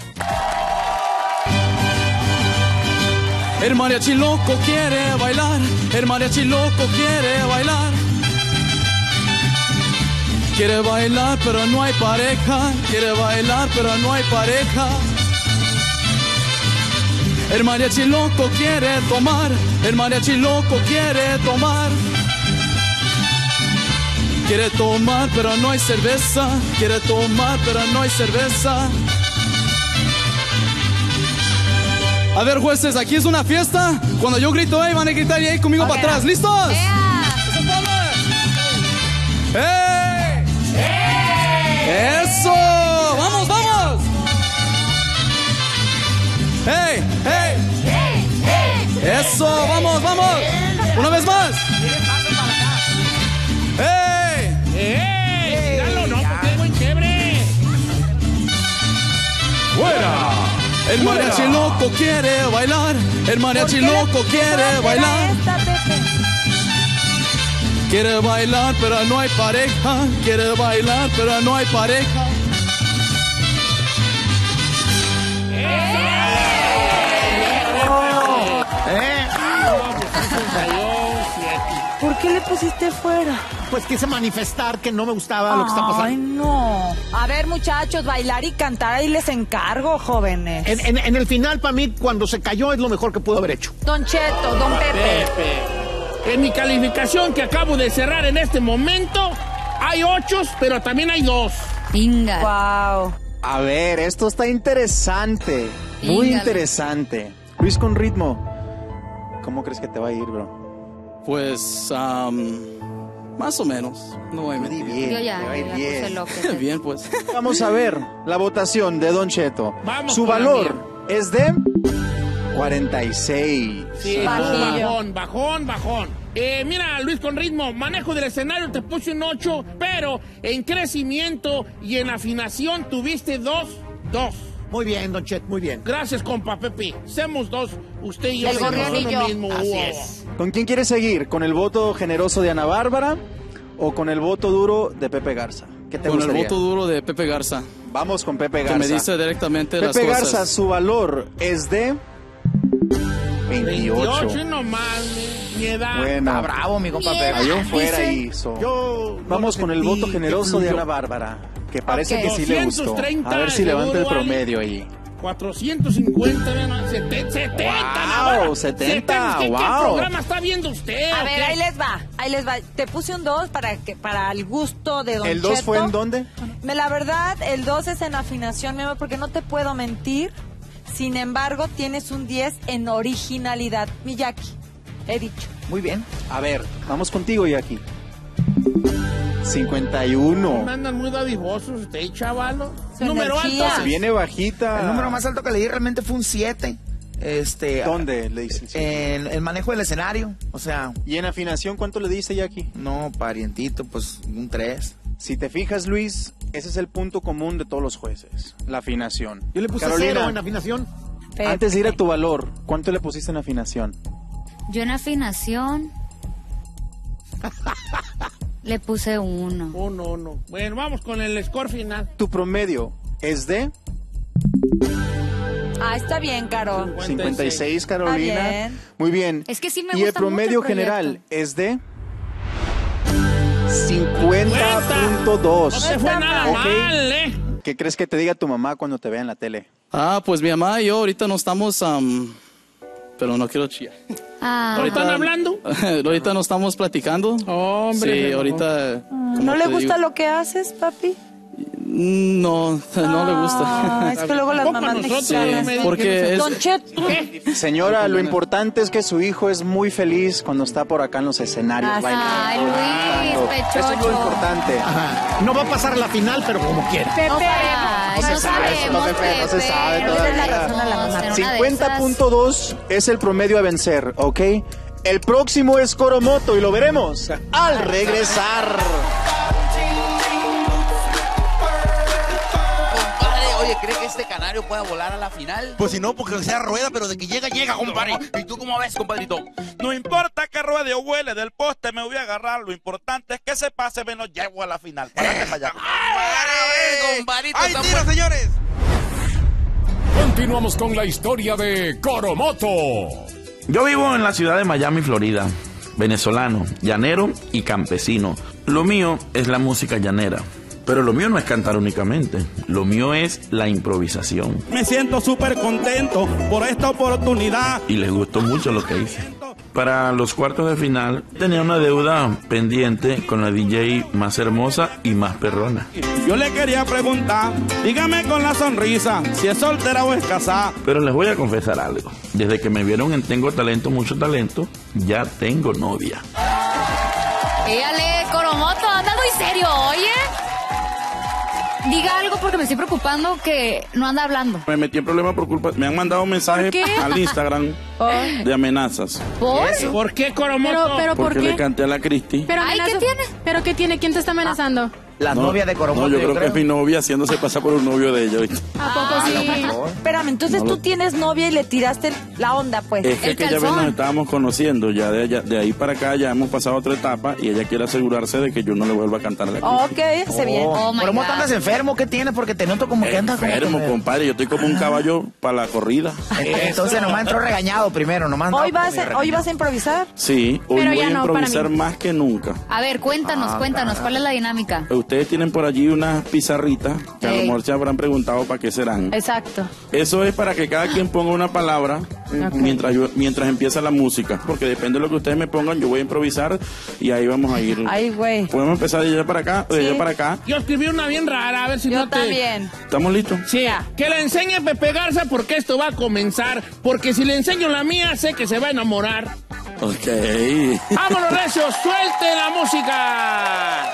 S17: El mariachi loco quiere bailar, el mariachi loco quiere bailar. Quiere bailar pero no hay pareja, quiere bailar pero no hay pareja. El mariachi loco quiere tomar, el mariachi loco quiere tomar. Quiere tomar pero no hay cerveza, quiere tomar pero no hay cerveza. A ver, jueces, aquí es una fiesta. Cuando yo grito, hey, van a gritar y hey, conmigo okay, para atrás. ¿Listos? ¡Hey! ¡Hey! ¡Eso! ¡Vamos, vamos! ¡Hey! ¡Hey! ¡Eso! ¡Vamos, vamos! ¡Una vez más! ¡Hey!
S9: ¡Hey! ¡Míralo, no! ¡Porque es muy chévere!
S4: ¡Fuera!
S17: El mariachi loco quiere bailar, el mariachi loco quiere bailar. Quiere bailar pero no hay pareja, quiere bailar pero no hay pareja.
S7: ¿Por qué le pusiste fuera?
S5: Pues quise manifestar que no me gustaba Ay, lo que está pasando.
S7: Ay, no. A ver, muchachos, bailar y cantar, ahí les encargo, jóvenes.
S5: En, en, en el final, para mí, cuando se cayó, es lo mejor que pudo haber hecho.
S7: Don Cheto, don Pepe.
S9: Pepe. En mi calificación que acabo de cerrar en este momento, hay ocho, pero también hay dos.
S2: Pinga.
S7: Wow.
S1: A ver, esto está interesante. Muy
S2: Híngale.
S1: interesante. Luis con ritmo. ¿Cómo crees que te va a ir, bro?
S17: Pues, um, más o menos. No voy a mentir.
S1: Bien,
S2: Yo ya,
S1: te va a ir
S2: ya puse
S1: bien.
S2: loco.
S17: Bien, pues.
S1: Vamos a ver la votación de Don Cheto.
S9: Vamos
S1: Su
S9: con la
S1: valor es de cuarenta y seis.
S9: Sí,
S7: Bajillo.
S9: bajón, bajón, bajón. Eh, mira, Luis con ritmo, manejo del escenario te puse un ocho, pero en crecimiento y en afinación tuviste dos, dos.
S5: Muy bien, Don Chet, muy bien.
S9: Gracias, compa Pepe. Somos dos, usted y yo.
S7: El gorrión
S9: somos
S7: y
S9: lo
S7: yo.
S9: mismo.
S5: Así
S9: Wow.
S5: es.
S1: ¿Con quién quieres seguir? ¿Con el voto generoso de Ana Bárbara o con el voto duro de Pepe Garza? ¿Qué te
S17: Con
S1: gustaría?
S17: el voto duro de Pepe Garza,
S1: Vamos con Pepe
S17: que
S1: Garza.
S17: me dice directamente las
S1: Pepe
S17: cosas.
S1: Garza, su valor es de veintiocho.
S9: veintiocho nomás, mi, mi edad.
S1: Bueno,
S10: Está bravo, mi compa Pepe.
S1: hay un fuera
S5: Dice,
S1: ahí. so.
S5: Yo
S1: Vamos
S5: no
S1: con el
S5: sentí
S1: voto
S5: que
S1: generoso de
S5: fluyó.
S1: Ana Bárbara, que parece
S7: Ok.
S1: que sí le gustó.
S9: doscientos treinta,
S1: A ver si levanta el
S9: seguro,
S1: promedio ahí.
S9: cuatrocientos cincuenta, ¿no? setenta, setenta,
S1: Wow,
S9: Navarra.
S1: setenta,
S9: ¿Qué,
S1: wow.
S9: ¿Qué programa está viendo usted?
S7: A
S9: o
S7: ver,
S9: qué?
S7: ahí les va, ahí les va. Te puse un dos para que para el gusto de Don
S1: ¿El dos
S7: Cheto.
S1: fue en dónde?
S7: Me- La verdad, el dos es en afinación, mi amor, porque no te puedo mentir. Sin embargo, tienes un diez en originalidad. Miyaki, he dicho.
S10: Muy bien.
S1: A ver, vamos contigo, Jackie. cincuenta y uno.
S9: Me andan muy dadivosos usted, chavalo.
S7: Su
S9: Número
S7: energía.
S9: alto.
S1: Viene bajita.
S10: El número más alto que le di realmente fue un siete. Este,
S1: ¿Dónde le dice el siete?
S10: En el manejo del escenario. O sea,
S1: ¿Y en afinación cuánto le dice Jackie?
S10: no, parientito, pues un tres.
S1: Si te fijas, Luis, ese es el punto común de todos los jueces, la afinación.
S5: Yo le puse
S1: Carolina,
S5: cero en afinación.
S7: Pepe.
S1: Antes de ir a tu valor, ¿cuánto le pusiste en afinación?
S2: Yo en afinación le puse uno.
S9: Uno, uno. Bueno, vamos con el score final.
S1: Tu promedio es de
S7: Ah, está bien, Caro.
S1: cincuenta y seis, Carolina.
S7: Está bien.
S1: Muy bien.
S2: Es que sí me
S1: Y el
S2: gusta
S1: promedio
S2: mucho el
S1: general es de cincuenta punto dos.
S9: No te fue nada mal, ¿eh?
S1: ¿Qué crees que te diga tu mamá cuando te vea en la tele?
S17: Ah, pues mi mamá y yo ahorita no estamos, am, pero no quiero chillar.
S2: Ah.
S17: Ahorita-
S9: ¿Están hablando?
S17: Ahorita no estamos platicando.
S9: Hombre,
S17: Sí,
S9: no.
S17: ahorita.
S7: ¿No
S17: ¿cómo
S7: le
S17: te
S7: gusta
S17: digo?
S7: lo que haces, papi?
S17: No, no le gusta.
S7: Ah, es que luego las
S9: Tampoco
S7: mamás
S9: nosotros,
S7: mexicanas.
S9: no me digas
S17: porque es-
S7: Don Cheto.
S9: ¿Qué?
S1: Señora, lo importante es que su hijo es muy feliz cuando está por acá en los escenarios.
S7: Ah,
S1: bailando,
S2: Ay, Luis,
S1: cantando. Eso es lo
S2: pechocho.
S1: importante.
S5: Ajá. No va a pasar a la final, pero como quiera.
S2: No
S7: Pepe.
S2: sabemos,
S1: No se
S2: no
S1: sabe,
S2: sabemos,
S1: Pepe, no se
S2: Pepe.
S1: sabe
S2: No
S1: todavía.
S2: le des la razón a la mamá. En una de
S1: cincuenta
S2: esas-
S1: punto dos es el promedio a vencer, ¿ok? El próximo es Coromoto y lo veremos al regresar.
S3: Compadre, oye, ¿cree que este canario pueda volar a la final?
S14: Pues si no, porque sea rueda, pero de que llega, llega, compadre.
S3: ¿Y tú cómo ves, compadrito?
S14: No importa que ruede o huele, del poste me voy a agarrar. Lo importante es que se pase, me lo llevo a la final. Párate para allá.
S3: Compadre, compadrito,
S14: ¡Ay,
S3: está
S14: tiro,
S3: bueno.
S14: señores!
S4: Continuamos con la historia de Coromoto.
S6: Yo vivo en la ciudad de Miami, Florida. Venezolano, llanero y campesino. Lo mío es la música llanera. Pero lo mío no es cantar únicamente. Lo mío es la improvisación.
S22: Me siento súper contento por esta oportunidad.
S6: Y les gustó mucho lo que hice. Para los cuartos de final tenía una deuda pendiente con la D J más hermosa y más perrona.
S22: Yo le quería preguntar, dígame con la sonrisa, si es soltera o es casada.
S6: Pero les voy a confesar algo. Desde que me vieron en Tengo Talento, Mucho Talento, ya tengo novia.
S2: Éale, Coromoto, anda muy serio, oye. Diga algo porque me estoy preocupando que no anda hablando.
S22: Me metí en problemas por culpa, me han mandado mensajes
S2: ¿Por qué?
S22: al Instagram de amenazas.
S2: ¿Por?
S9: ¿Por qué, Coromoto?
S23: Pero, pero ¿por
S22: Porque
S23: qué?
S22: le canté a la Cristi.
S23: Pero
S2: Ay,
S23: amenazo-
S2: ¿qué tiene?
S23: ¿Pero qué tiene? ¿Quién te está amenazando?
S10: La
S22: No,
S10: novia de Coromoto.
S22: No, yo creo, que es mi novia haciéndose pasar por un novio de ella. ¿viste?
S23: ¿A poco sí?
S7: Espérame, entonces
S22: No
S7: tú
S22: lo-
S7: tienes novia y le tiraste la onda, pues.
S22: Es que
S7: El
S22: aquella vez
S7: calzón.
S22: nos estábamos conociendo, ya de, ella- de ahí para acá ya hemos pasado otra etapa y ella quiere asegurarse de que yo no le vuelva a cantar a la Cristi.
S7: Ok, hace bien.
S10: Oh,
S7: my
S10: Coromoto,
S7: God.
S10: andas enfermo, ¿qué tienes? Porque te noto como que andas como
S22: Enfermo,
S10: que-
S22: compadre, yo estoy como un caballo para la corrida.
S10: Entonces nomás entró regañado primero, nomás
S7: Hoy
S10: andaba
S7: vas,
S10: como
S7: a,
S10: regañado.
S7: hoy vas a improvisar.
S22: Sí, hoy
S23: Pero
S22: voy
S23: ya
S22: a
S23: no, para
S22: improvisar
S23: mí.
S22: más que nunca.
S2: A ver, cuéntanos,
S22: Ah,
S2: cuéntanos, ¿cuál es la dinámica?
S22: Ustedes tienen por allí unas pizarritas que a lo
S7: Ey.
S22: mejor se habrán preguntado para qué serán.
S7: Exacto.
S22: Eso es para que cada quien ponga una palabra mientras yo, mientras empieza la música, porque depende de lo que ustedes me pongan, yo voy a improvisar y ahí vamos a ir.
S7: Ay, güey.
S22: Podemos empezar de allá para acá, de
S7: Sí.
S22: allá para acá.
S9: Yo escribí una bien rara, a ver si
S7: Yo
S9: no te...
S7: también.
S22: ¿Estamos listos?
S9: Sí, que le enseñe Pepe Garza porque esto va a comenzar. Porque si le enseño la mía, sé que se va a enamorar.
S22: Ok.
S9: ¡Vámonos, recios! ¡Suelte la música!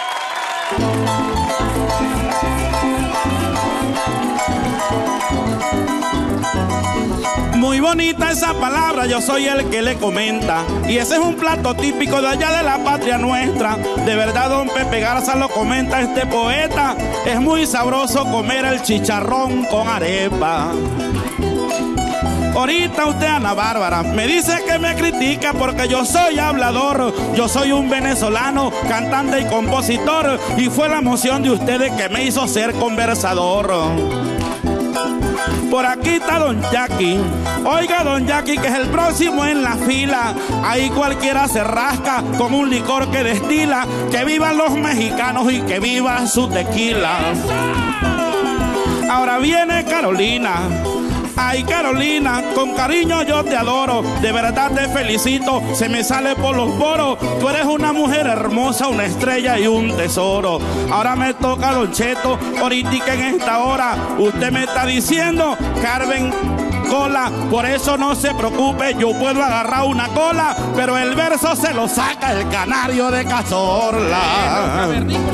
S22: Muy bonita esa palabra, yo soy el que le comenta. Y ese es un plato típico de allá de la patria nuestra. De verdad, don Pepe Garza lo comenta este poeta. Es muy sabroso comer el chicharrón con arepa. Ahorita usted, Ana Bárbara, me dice que me critica porque yo soy hablador. Yo soy un venezolano, cantante y compositor. Y fue la emoción de ustedes que me hizo ser conversador. Por aquí está Don Jackie. Oiga, Don Jackie, que es el próximo en la fila. Ahí cualquiera se rasca con un licor que destila. Que vivan los mexicanos y que viva su tequila. Ahora viene Carolina. Ay, Carolina, con cariño yo te adoro. De verdad te felicito, se me sale por los poros. Tú eres una mujer hermosa, una estrella y un tesoro. Ahora me toca Don Cheto, ahorita en esta hora. Usted me está diciendo, Carmen Cola, por eso no se preocupe, yo puedo agarrar una cola, pero el verso se lo saca el canario de Cazorla.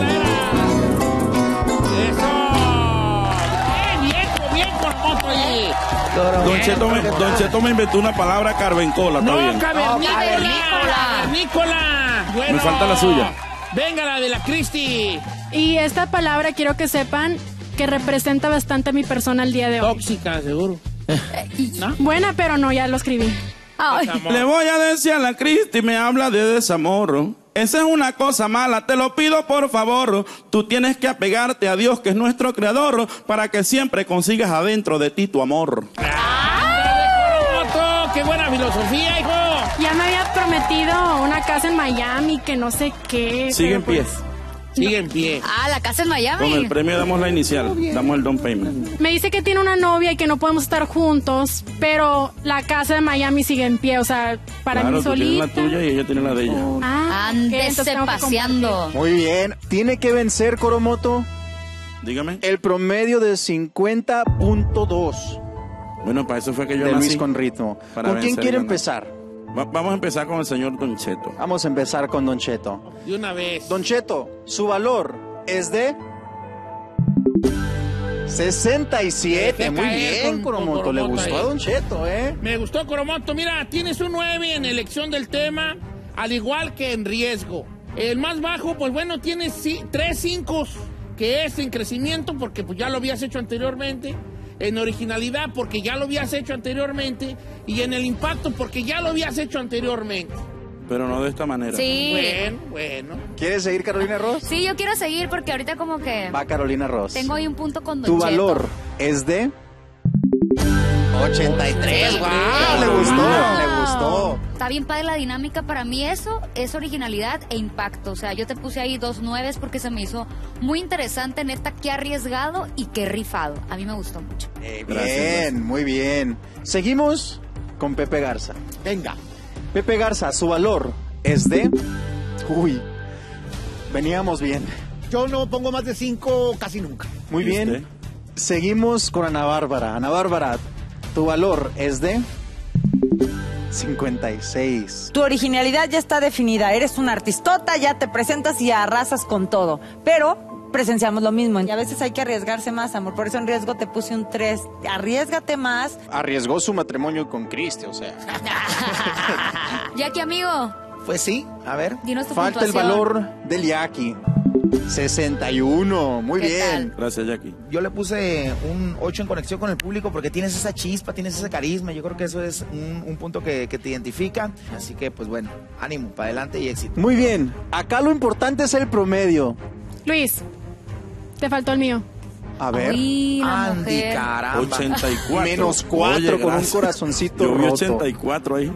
S22: Don Cheto, me, Don Cheto me inventó una palabra carvencola, está
S9: No,
S22: bien.
S9: cavernícola. Cavernícola. Bueno.
S22: Me falta la suya.
S9: Venga, la de la Cristi.
S23: Y esta palabra quiero que sepan que representa bastante a mi persona el día de hoy.
S9: Tóxica, seguro.
S23: ¿No? Buena, pero no, ya lo escribí. Ay.
S22: Le voy a decir a la Cristi, me habla de desamor. Esa es una cosa mala, te lo pido por favor. Tú tienes que apegarte a Dios, que es nuestro creador, para que siempre consigas adentro de ti tu amor.
S9: ¡Ah! ¡Qué buena filosofía, hijo!
S23: Ya me había prometido una casa en Miami, que no sé qué.
S22: Sigue en pie.
S9: Sigue en pie.
S2: Ah, la casa en Miami.
S22: Con el premio damos la inicial, damos el down payment.
S23: Me dice que tiene una novia y que no podemos estar juntos, pero la casa de Miami sigue en pie, o sea, para
S22: claro,
S23: mí
S22: tú
S23: solita.
S22: tienes la tuya y ella tiene la de ella.
S23: Ah,
S2: Ándese paseando.
S1: Muy bien. Tiene que vencer, Coromoto.
S22: Dígame.
S1: El promedio de cincuenta punto dos.
S22: Bueno, para eso fue que yo
S1: de
S22: nací.
S1: Luis con ritmo.
S22: Para
S1: ¿Con quién
S22: vencer y
S1: quiere
S22: ganar.
S1: empezar?
S22: Va- vamos a empezar con el señor Don Cheto.
S1: Vamos a empezar con Don Cheto.
S9: De una vez.
S1: Don Cheto, su valor es de sesenta y siete.
S9: Deja
S1: Muy
S9: caer
S1: bien,
S9: con-
S1: Coromoto.
S9: con
S1: Le
S9: Coromoto
S1: gustó
S9: ahí.
S1: a Don Cheto, ¿eh?
S9: Me gustó, Coromoto. Mira, tienes un nueve en elección del tema, al igual que en riesgo. El más bajo, pues bueno, tienes sí, tres cinco, que es en crecimiento, porque pues ya lo habías hecho anteriormente. En originalidad, porque ya lo habías hecho anteriormente. Y en el impacto, porque ya lo habías hecho anteriormente.
S22: Pero no de esta manera.
S2: Sí.
S9: Bueno, bueno.
S1: ¿Quieres seguir, Carolina Ross?
S2: Sí, yo quiero seguir porque ahorita como que
S1: Va Carolina Ross.
S2: tengo ahí un punto con Don
S1: Tu
S2: Cheto.
S1: valor es de ochenta y tres. ¡Wow!
S2: Wow.
S1: Le gustó,
S2: Wow.
S1: le gustó.
S2: Está bien padre la dinámica. Para mí eso es originalidad e impacto. O sea, yo te puse ahí dos nueves porque se me hizo muy interesante, neta, qué arriesgado y qué rifado. A mí me gustó mucho.
S1: Eh, bien,
S22: Gracias, gracias.
S1: muy bien. Seguimos con Pepe Garza.
S5: Venga.
S1: Pepe Garza, su valor es de... Uy, veníamos bien.
S5: Yo no pongo más de cinco casi nunca.
S1: Muy
S22: ¿Y
S1: bien.
S22: usted?
S1: Seguimos con Ana Bárbara. Ana Bárbara, tu valor es de cincuenta y seis.
S7: Tu originalidad ya está definida. Eres una artistota, ya te presentas y arrasas con todo. Pero presenciamos lo mismo. Y a veces hay que arriesgarse más, amor. Por eso en riesgo te puse un tres. Arriésgate más.
S1: Arriesgó su matrimonio con Cristi, o sea.
S2: Jackie, amigo,
S10: Pues sí, a ver.
S2: dinos tu
S1: Falta el
S2: puntuación.
S1: valor del Yaqui. sesenta y uno. Muy
S2: ¿Qué
S1: bien.
S22: Gracias, Jackie.
S10: Yo le puse un ocho en conexión con el público porque tienes esa chispa, tienes ese carisma. Yo creo que eso es un, un punto que, que te identifica. Así que, pues bueno, ánimo, para adelante y éxito.
S1: Muy bien. Acá lo importante es el promedio.
S23: Luis, te faltó el mío.
S1: A ver.
S2: Uy, la
S10: Andy,
S2: mujer.
S10: caramba.
S22: ochenta y cuatro.
S1: Menos cuatro
S22: Oye,
S1: con un
S22: gracias.
S1: corazoncito
S22: Yo vi
S1: roto.
S22: ochenta y cuatro ahí.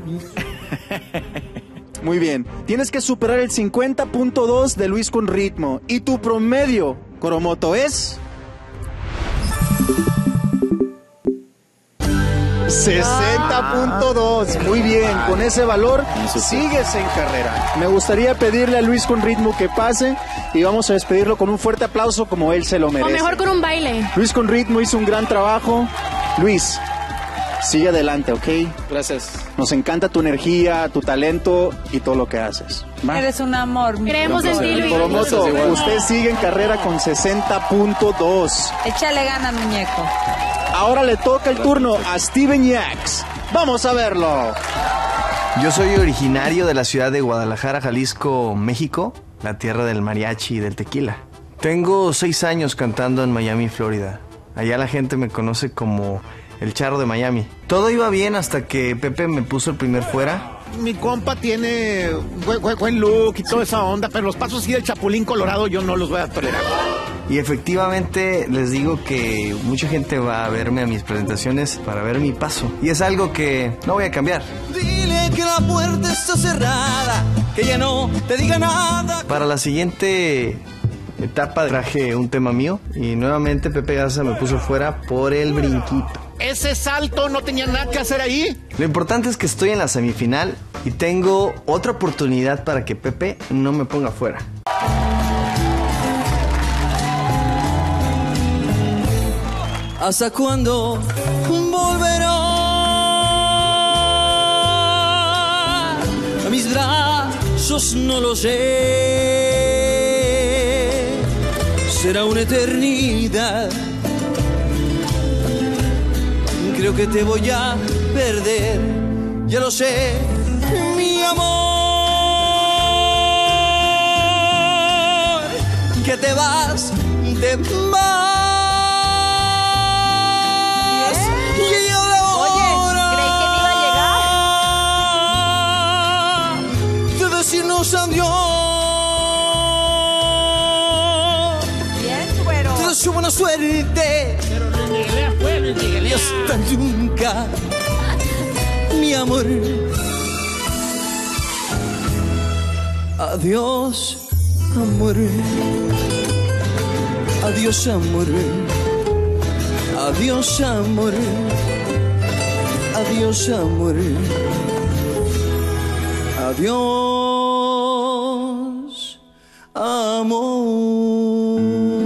S1: Muy bien. Tienes que superar el cincuenta punto dos de Luis con ritmo. Y tu promedio, Coromoto, es... sesenta punto dos. Muy bien. Con ese valor sigues en carrera. Me gustaría pedirle a Luis con ritmo que pase y vamos a despedirlo con un fuerte aplauso como él se lo
S23: O
S1: merece.
S23: mejor con un baile.
S1: Luis con ritmo hizo un gran trabajo. Luis, sigue adelante, ¿ok?
S20: Gracias.
S1: Nos encanta tu energía, tu talento y todo lo que haces. ¿Va?
S7: Eres un amor. mi
S23: Creemos en ti, Luis.
S1: Coromoto, usted sigue en carrera con sesenta punto dos.
S7: Échale ganas, muñeco.
S1: Ahora le toca el turno a Steven Yax. Vamos a verlo.
S12: Yo soy originario de la ciudad de Guadalajara, Jalisco, México, la tierra del mariachi y del tequila. Tengo seis años cantando en Miami, Florida. Allá la gente me conoce como el Charro de Miami. Todo iba bien hasta que Pepe me puso el primer fuera.
S5: Mi compa tiene buen, buen- buen look y toda esa onda, pero los pasos así del Chapulín Colorado yo no los voy a tolerar.
S12: Y efectivamente les digo que mucha gente va a verme a mis presentaciones para ver mi paso. Y es algo que no voy a cambiar.
S21: Dile que la puerta está cerrada, que ya no te diga nada.
S12: Para la siguiente etapa traje un tema mío y nuevamente Pepe Garza me puso fuera por el brinquito.
S5: Ese salto no tenía nada que hacer ahí.
S12: Lo importante es que estoy en la semifinal y tengo otra oportunidad para que Pepe no me ponga fuera.
S21: ¿Hasta cuándo volverá a mis brazos? No lo sé. Será una eternidad. Creo que te voy a perder. Ya lo sé, mi amor. Que te vas, te vas. Y yo de hasta nunca, mi amor. Adiós, amor. Adiós, amor. Adiós, amor. Adiós, amor. Adiós, amor.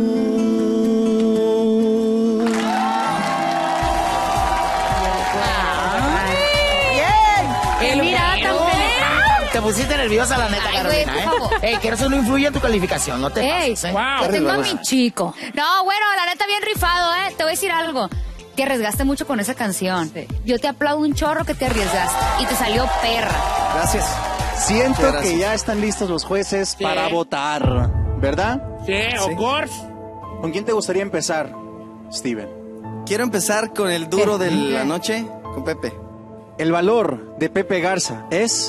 S10: Bien.
S2: Mira, tan feliz.
S10: Te pusiste nerviosa, la neta,
S2: Ay,
S10: Carolina,
S2: güey,
S10: ¿eh?
S2: por favor.
S10: Ey, que eso no influye en tu calificación, no te
S2: Ey,
S10: pases, ¿eh?
S2: yo tengo a mi chico. No, bueno, la neta bien rifado, ¿eh? Te voy a decir algo. Te arriesgaste mucho con esa canción. Yo te aplaudo un chorro que te arriesgaste. Y te salió perra.
S1: Gracias. Siento
S12: Muchas gracias.
S1: que ya están listos los jueces
S9: Sí.
S1: para votar, ¿verdad?
S9: Sí, of course.
S1: ¿Con quién te gustaría empezar, Steven?
S12: Quiero empezar con el duro de la noche, con Pepe.
S1: El valor de Pepe Garza es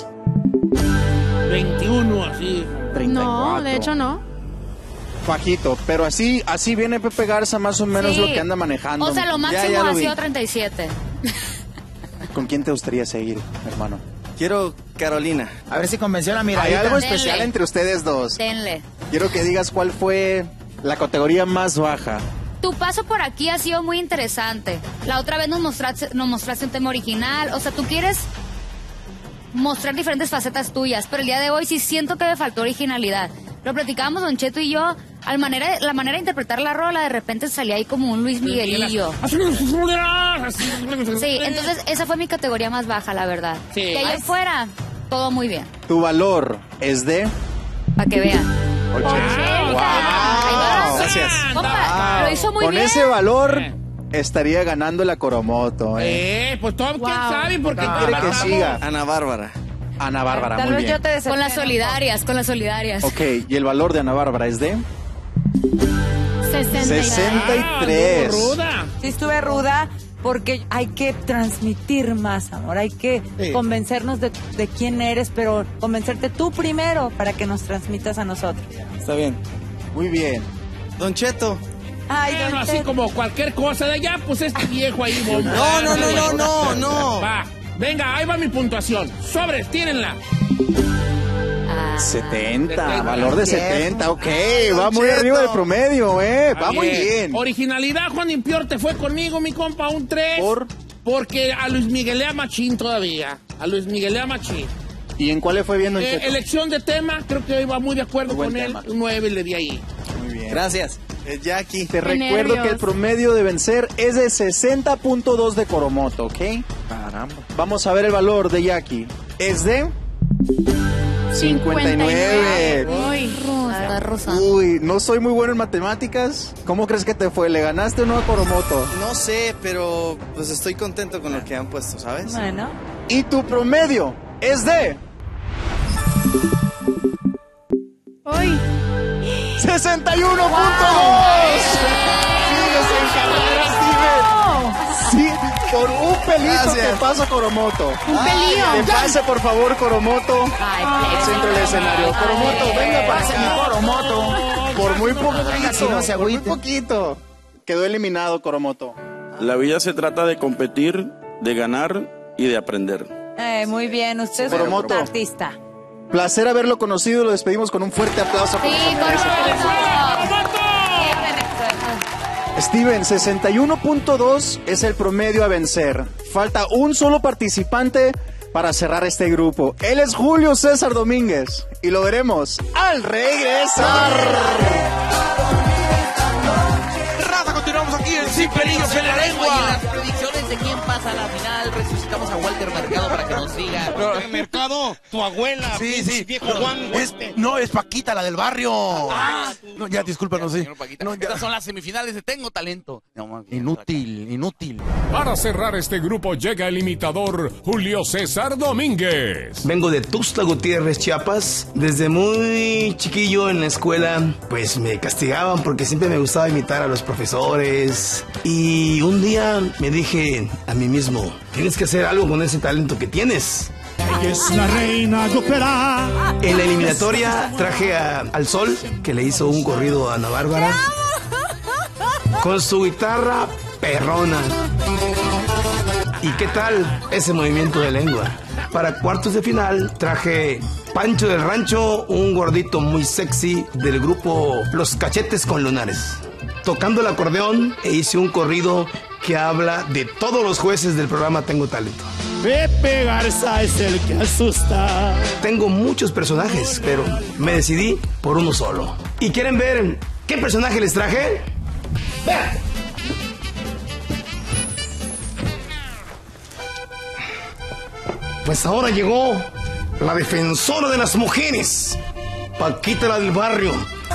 S9: veintiuno, así.
S1: treinta y cuatro.
S23: No, de hecho no.
S1: Bajito, pero así así viene Pepe Garza más o menos
S2: Sí.
S1: lo que anda manejando.
S2: O sea, lo
S1: Ya,
S2: máximo
S1: ya lo
S2: ha
S1: vi.
S2: sido treinta y siete.
S1: ¿Con quién te gustaría seguir, hermano?
S12: Quiero Carolina.
S10: A ver si convenció a la
S1: Hay
S10: miradita.
S1: algo
S2: Denle.
S1: especial entre ustedes dos.
S2: Denle.
S1: Quiero que digas cuál fue la categoría más baja.
S2: Tu paso por aquí ha sido muy interesante. La otra vez nos mostraste, nos mostraste un tema original. O sea, tú quieres mostrar diferentes facetas tuyas, pero el día de hoy sí siento que me faltó originalidad. Lo platicábamos Don Cheto y yo, al manera, la manera de interpretar la rola, de repente salía ahí como un Luis Miguelillo. Sí, entonces esa fue mi categoría más baja, la verdad.
S9: Sí.
S2: De ahí afuera, todo muy bien,
S1: Tu valor es de
S2: para que vean.
S1: ochenta.
S2: Wow. Ahí va.
S1: Gracias.
S2: Compa, lo hizo muy
S1: Con
S2: bien.
S1: ese valor estaría ganando la Coromoto. ¿eh?
S9: Eh, pues todo, ¿quién
S2: Wow.
S9: sabe? Porque
S1: ¿Quién quiere que siga?
S12: Ana Bárbara.
S1: Ana Bárbara,
S7: Tal
S1: muy
S7: vez
S1: bien.
S7: yo te decepcioné
S2: Con las
S7: un poco.
S2: solidarias, con las solidarias.
S1: Ok, y el valor de Ana Bárbara es de
S23: sesenta.
S1: sesenta y tres.
S9: Ah, ruda.
S7: Sí estuve ruda porque hay que transmitir más, amor. Hay que
S1: Sí.
S7: convencernos de, de quién eres, pero convencerte tú primero para que nos transmitas a nosotros.
S12: Está bien.
S1: Muy bien.
S12: Don Cheto.
S7: Ay,
S9: Bueno,
S7: don
S9: así
S7: Cheto.
S9: como cualquier cosa de allá, pues este viejo ahí. bomba.
S12: No, no, no, no, no, no.
S9: Va, venga, ahí va mi puntuación. Sobres, tírenla.
S2: Ah,
S1: setenta, valor de
S12: Bien.
S1: setenta, ok,
S12: Don
S1: va muy
S12: Cheto.
S1: arriba del promedio, eh, va
S9: Está
S1: muy bien.
S9: Originalidad, Juan Impior, te fue conmigo, mi compa, un tres.
S1: ¿Por?
S9: Porque a Luis Miguel le machín todavía. A Luis Miguel le machín.
S1: ¿Y en cuál le fue bien, Don
S9: Eh,
S1: Cheto?
S9: elección de tema, creo que iba muy de acuerdo
S1: Muy buen
S9: con él.
S1: tema.
S9: Un nueve le di ahí.
S1: Muy bien.
S12: Gracias. Eh, Jackie.
S1: Te
S23: Qué
S1: recuerdo
S23: nervios.
S1: que el promedio de vencer es de sesenta punto dos de Coromoto, ¿ok?
S6: Caramba.
S1: Vamos a ver el valor de Jackie. Es de cincuenta y nueve.
S23: Uy,
S2: está rozando.
S1: Uy, no soy muy bueno en matemáticas. ¿Cómo crees que te fue? ¿Le ganaste o no a Coromoto?
S12: No sé, pero pues estoy contento con lo que han puesto, ¿sabes?
S7: Bueno.
S1: Y tu promedio es de
S23: uy.
S1: sesenta y uno punto dos. Sigues en carrera, Steven. Sí, por un pelito
S12: Gracias.
S1: te pasa Coromoto.
S23: Un pelillo.
S1: Que pase, por favor, Coromoto.
S2: Ay,
S1: Al
S2: please.
S1: centro del escenario. Coromoto, venga para
S10: Pase mi
S1: acá.
S10: Coromoto.
S1: Por muy
S10: Venga, si
S1: poquito,
S10: no se
S1: por muy
S10: agüite.
S1: poquito. Quedó eliminado Coromoto.
S14: La vida se trata de competir, de ganar y de aprender.
S7: Eh, muy bien, usted es
S1: Coromoto.
S7: un artista.
S1: Placer haberlo conocido. Lo despedimos con un fuerte aplauso.
S2: Sí,
S1: porque se merece.
S2: Coromoto.
S1: Steven, sesenta y uno punto dos es el promedio a vencer. Falta un solo participante para cerrar este grupo. Él es Julio César Domínguez y lo veremos al regresar.
S13: Raza, continuamos aquí en Sin Pelillos en la
S3: Y en
S13: Lengua.
S3: las predicciones de quién pasa a la final, resucitamos a Walter Mercado para que nos siga.
S13: Pero, Mercado, tu abuela. Sí, sí. Viejo Juan. Es- no, es Paquita, la del barrio.
S3: Ah,
S13: No, ya, discúlpanos, sí.
S3: señor Paquita.
S13: No, ya.
S3: Estas son las semifinales de Tengo Talento.
S13: Inútil, inútil.
S4: Para cerrar este grupo llega el imitador Julio César Domínguez.
S15: Vengo de Tuxtla Gutiérrez, Chiapas. Desde muy chiquillo en la escuela, pues me castigaban porque siempre me gustaba imitar a los profesores. Y un día me dije a mí mismo, tienes que hacer algo con ese talento que tienes.
S21: Ella es la reina de ópera.
S15: En la eliminatoria traje a- al Sol, que le hizo un corrido a Ana Bárbara, con su guitarra perrona. ¿Y qué tal ese movimiento de lengua? Para cuartos de final traje Pancho del Rancho, un gordito muy sexy del grupo Los Cachetes con Lunares, tocando el acordeón, e hice un corrido que habla de todos los jueces del programa Tengo Talento.
S22: Pepe Garza es el que asusta.
S15: Tengo muchos personajes, pero me decidí por uno solo. ¿Y quieren ver qué personaje les traje? ¡Vean! Pues ahora llegó la defensora de las mujeres, Paquita la del barrio.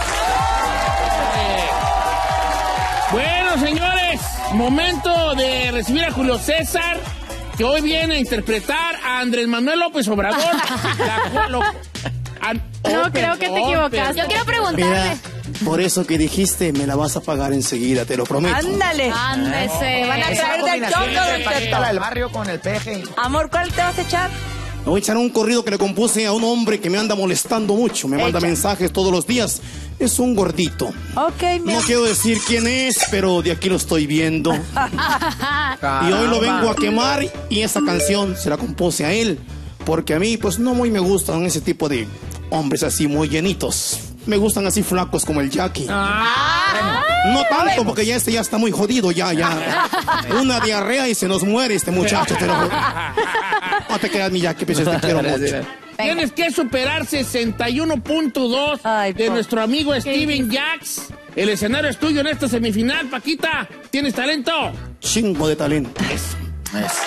S9: Bueno, señores, momento de recibir a Julio César, que hoy viene a interpretar a Andrés Manuel López Obrador. La, lo, a,
S23: no, oh, creo que te equivocaste.
S2: Yo quiero preguntarle.
S15: Mira, por eso que dijiste, me la vas a pagar enseguida, te lo prometo.
S7: Ándale.
S2: Ándese.
S7: Te van a traer del choco,
S10: Paquita la del barrio con el peje.
S7: Amor, ¿cuál te vas a echar?
S15: Me voy a echar un corrido que le compuse a un hombre que me anda molestando mucho. Me manda
S7: Echa.
S15: mensajes todos los días. Es un gordito.
S7: Ok, mi
S15: No quiero decir quién es, pero de aquí lo estoy viendo. Y hoy lo vengo a quemar y esa canción se la compuse a él. Porque a mí, pues, no muy me gustan ese tipo de hombres así muy llenitos. Me gustan así flacos como el Jackie.
S7: Ah.
S15: No tanto, porque ya este ya está muy jodido, ya, ya. Una diarrea y se nos muere este muchacho. Te lo... No te creas, mi Jackie, pues te quiero mucho.
S9: Tienes que superar sesenta y uno punto dos de nuestro amigo Steven Jacks. El escenario es tuyo en esta semifinal, Paquita. ¿Tienes talento?
S15: Chingo de talento.
S9: Eso. Eso.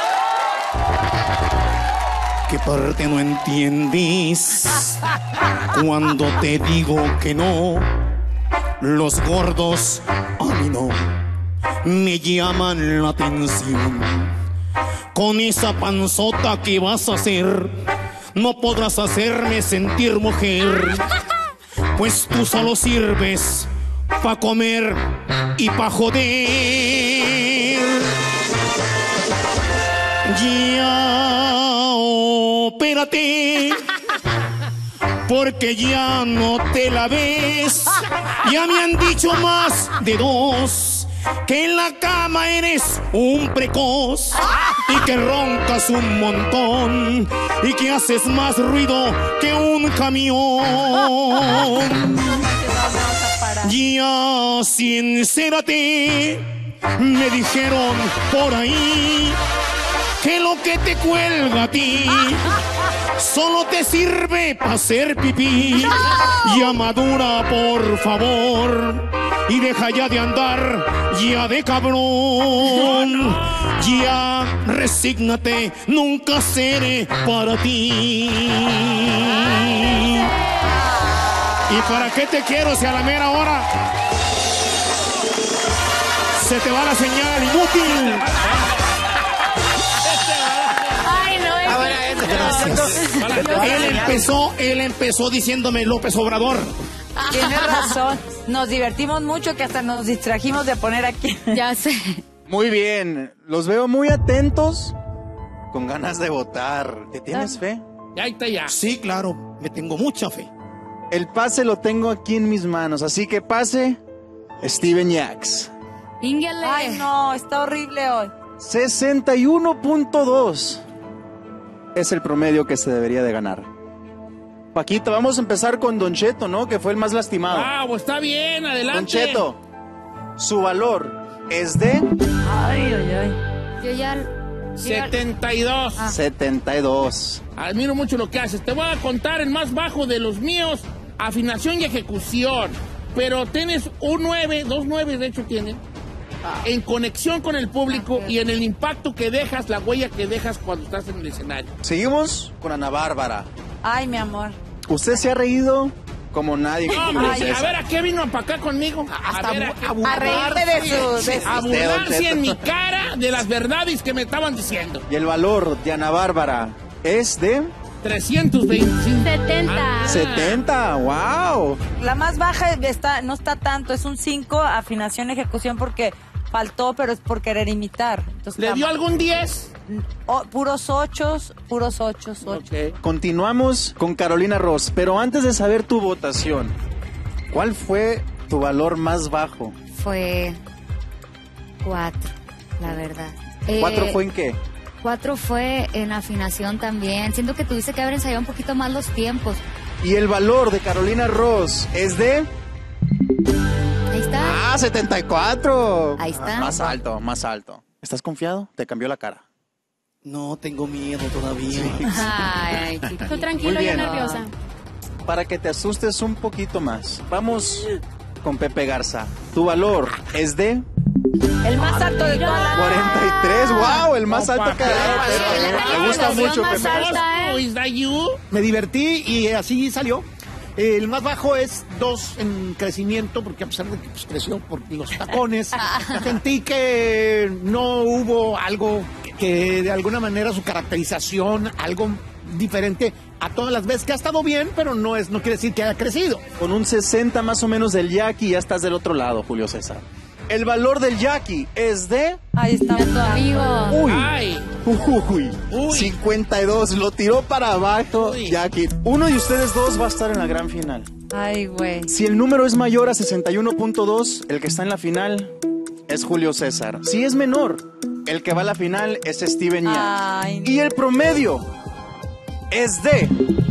S15: ¿Qué parte no entiendes cuando te digo que no? Los gordos a mí no me llaman la atención. Con esa panzota que vas a hacer, no podrás hacerme sentir mujer, pues tú solo sirves pa' comer y pa' joder. Ya, opérate, porque ya no te la ves. Ya me han dicho más de dos que en la cama eres un precoz y que roncas un montón y que haces más ruido que un camión. Ya, sincérate, me dijeron por ahí que lo que te cuelga a ti solo te sirve para hacer pipí. Ya madura, por favor, y deja ya de andar ya de cabrón. Ya resígnate, nunca seré para ti. ¿Y para qué te quiero si a la mera hora se te va la señal, inútil? Él empezó, él empezó diciéndome López Obrador.
S7: Tienes razón. Nos divertimos mucho que hasta nos distrajimos de poner aquí.
S2: Ya sé.
S1: Muy bien. Los veo muy atentos, con ganas de votar. ¿Te tienes fe?
S9: Ya está ya.
S15: Sí, claro. Me tengo mucha fe.
S1: El pase lo tengo aquí en mis manos, así que pase Steven Jacks.
S2: Ínguele.
S7: Ay, no, está horrible hoy.
S1: sesenta y uno punto dos es el promedio que se debería de ganar. Paquito, vamos a empezar con Don Cheto, ¿no? Que fue el más lastimado.
S9: Ah, pues está bien, adelante.
S1: Don Cheto, su valor es de...
S7: Ay, ay, ay.
S2: Yo ya...
S9: setenta y dos.
S2: Ah.
S1: setenta y dos.
S9: Admiro mucho lo que haces. Te voy a contar el más bajo de los míos, afinación y ejecución. Pero tienes un nueve, dos nueve de hecho tienen, en conexión con el público y en el impacto que dejas, la huella que dejas cuando estás en el escenario.
S1: Seguimos con Ana Bárbara.
S7: Ay, mi amor.
S1: Usted se ha reído como nadie.
S9: No,
S1: con
S9: hombre,
S1: Julio César.
S9: a ver, ¿a qué vino para acá conmigo? A, ver, a, qué-
S7: A reírte de su... de su-
S9: a burlarse
S1: Cheto.
S9: en mi cara de las verdades que me estaban diciendo.
S1: Y el valor de Ana Bárbara es de...
S9: trescientos veinticinco.
S23: setenta.
S1: setenta, wow.
S7: La más baja está, no está tanto, es un cinco, afinación, ejecución, porque faltó, pero es por querer imitar. Entonces,
S9: ¿Le
S7: la-
S9: dio algún diez?
S7: Oh, puros ochos, puros ochos, ocho.
S9: Ok.
S1: Continuamos con Carolina Ross, pero antes de saber tu votación, ¿cuál fue tu valor más bajo?
S2: Fue cuatro, la verdad.
S1: ¿Cuatro
S2: Eh,
S1: fue en qué?
S2: cuatro fue en afinación también. Siento que tuviste que haber ensayado un poquito más los tiempos.
S1: Y el valor de Carolina Ross es de...
S2: Ahí está.
S1: Ah, setenta y cuatro.
S2: Ahí está.
S1: Más alto, más alto. ¿Estás confiado? Te cambió la cara.
S15: No, tengo miedo todavía.
S2: Ay, chiquito.
S23: Tú tranquilo,
S1: Muy
S23: yo
S1: bien.
S23: nerviosa.
S1: Para que te asustes un poquito más, vamos con Pepe Garza. Tu valor es de...
S7: El más alto de toda la...
S1: cuarenta y tres. ¡Wow! El más
S9: No,
S1: alto que
S9: papá.
S1: hay. Me gusta mucho
S2: más
S1: Pepe Garza.
S2: alta, ¿eh?
S9: ¿Is that you?
S5: Me divertí y así salió. El más bajo es dos en crecimiento, porque a pesar de que pues, creció por los tacones, sentí que no hubo algo que de alguna manera su caracterización, algo diferente a todas las veces que ha estado bien, pero no es no quiere decir que haya crecido.
S1: Con un sesenta más o menos del Jackie, ya estás del otro lado, Julio César. El valor del Jackie es de...
S7: Ahí está
S2: Tu amigo.
S1: Uy,
S9: Ay.
S1: uy,
S9: Uy.
S1: cincuenta y dos. Lo tiró para abajo,
S9: Uy.
S1: Jackie. Uno de ustedes dos va a estar en la gran final.
S7: Ay, güey.
S1: Si el número es mayor a sesenta y uno punto dos, el que está en la final es Julio César. Si es menor, el que va a la final es Steven Yang.
S7: Ay, no.
S1: Y el promedio es de...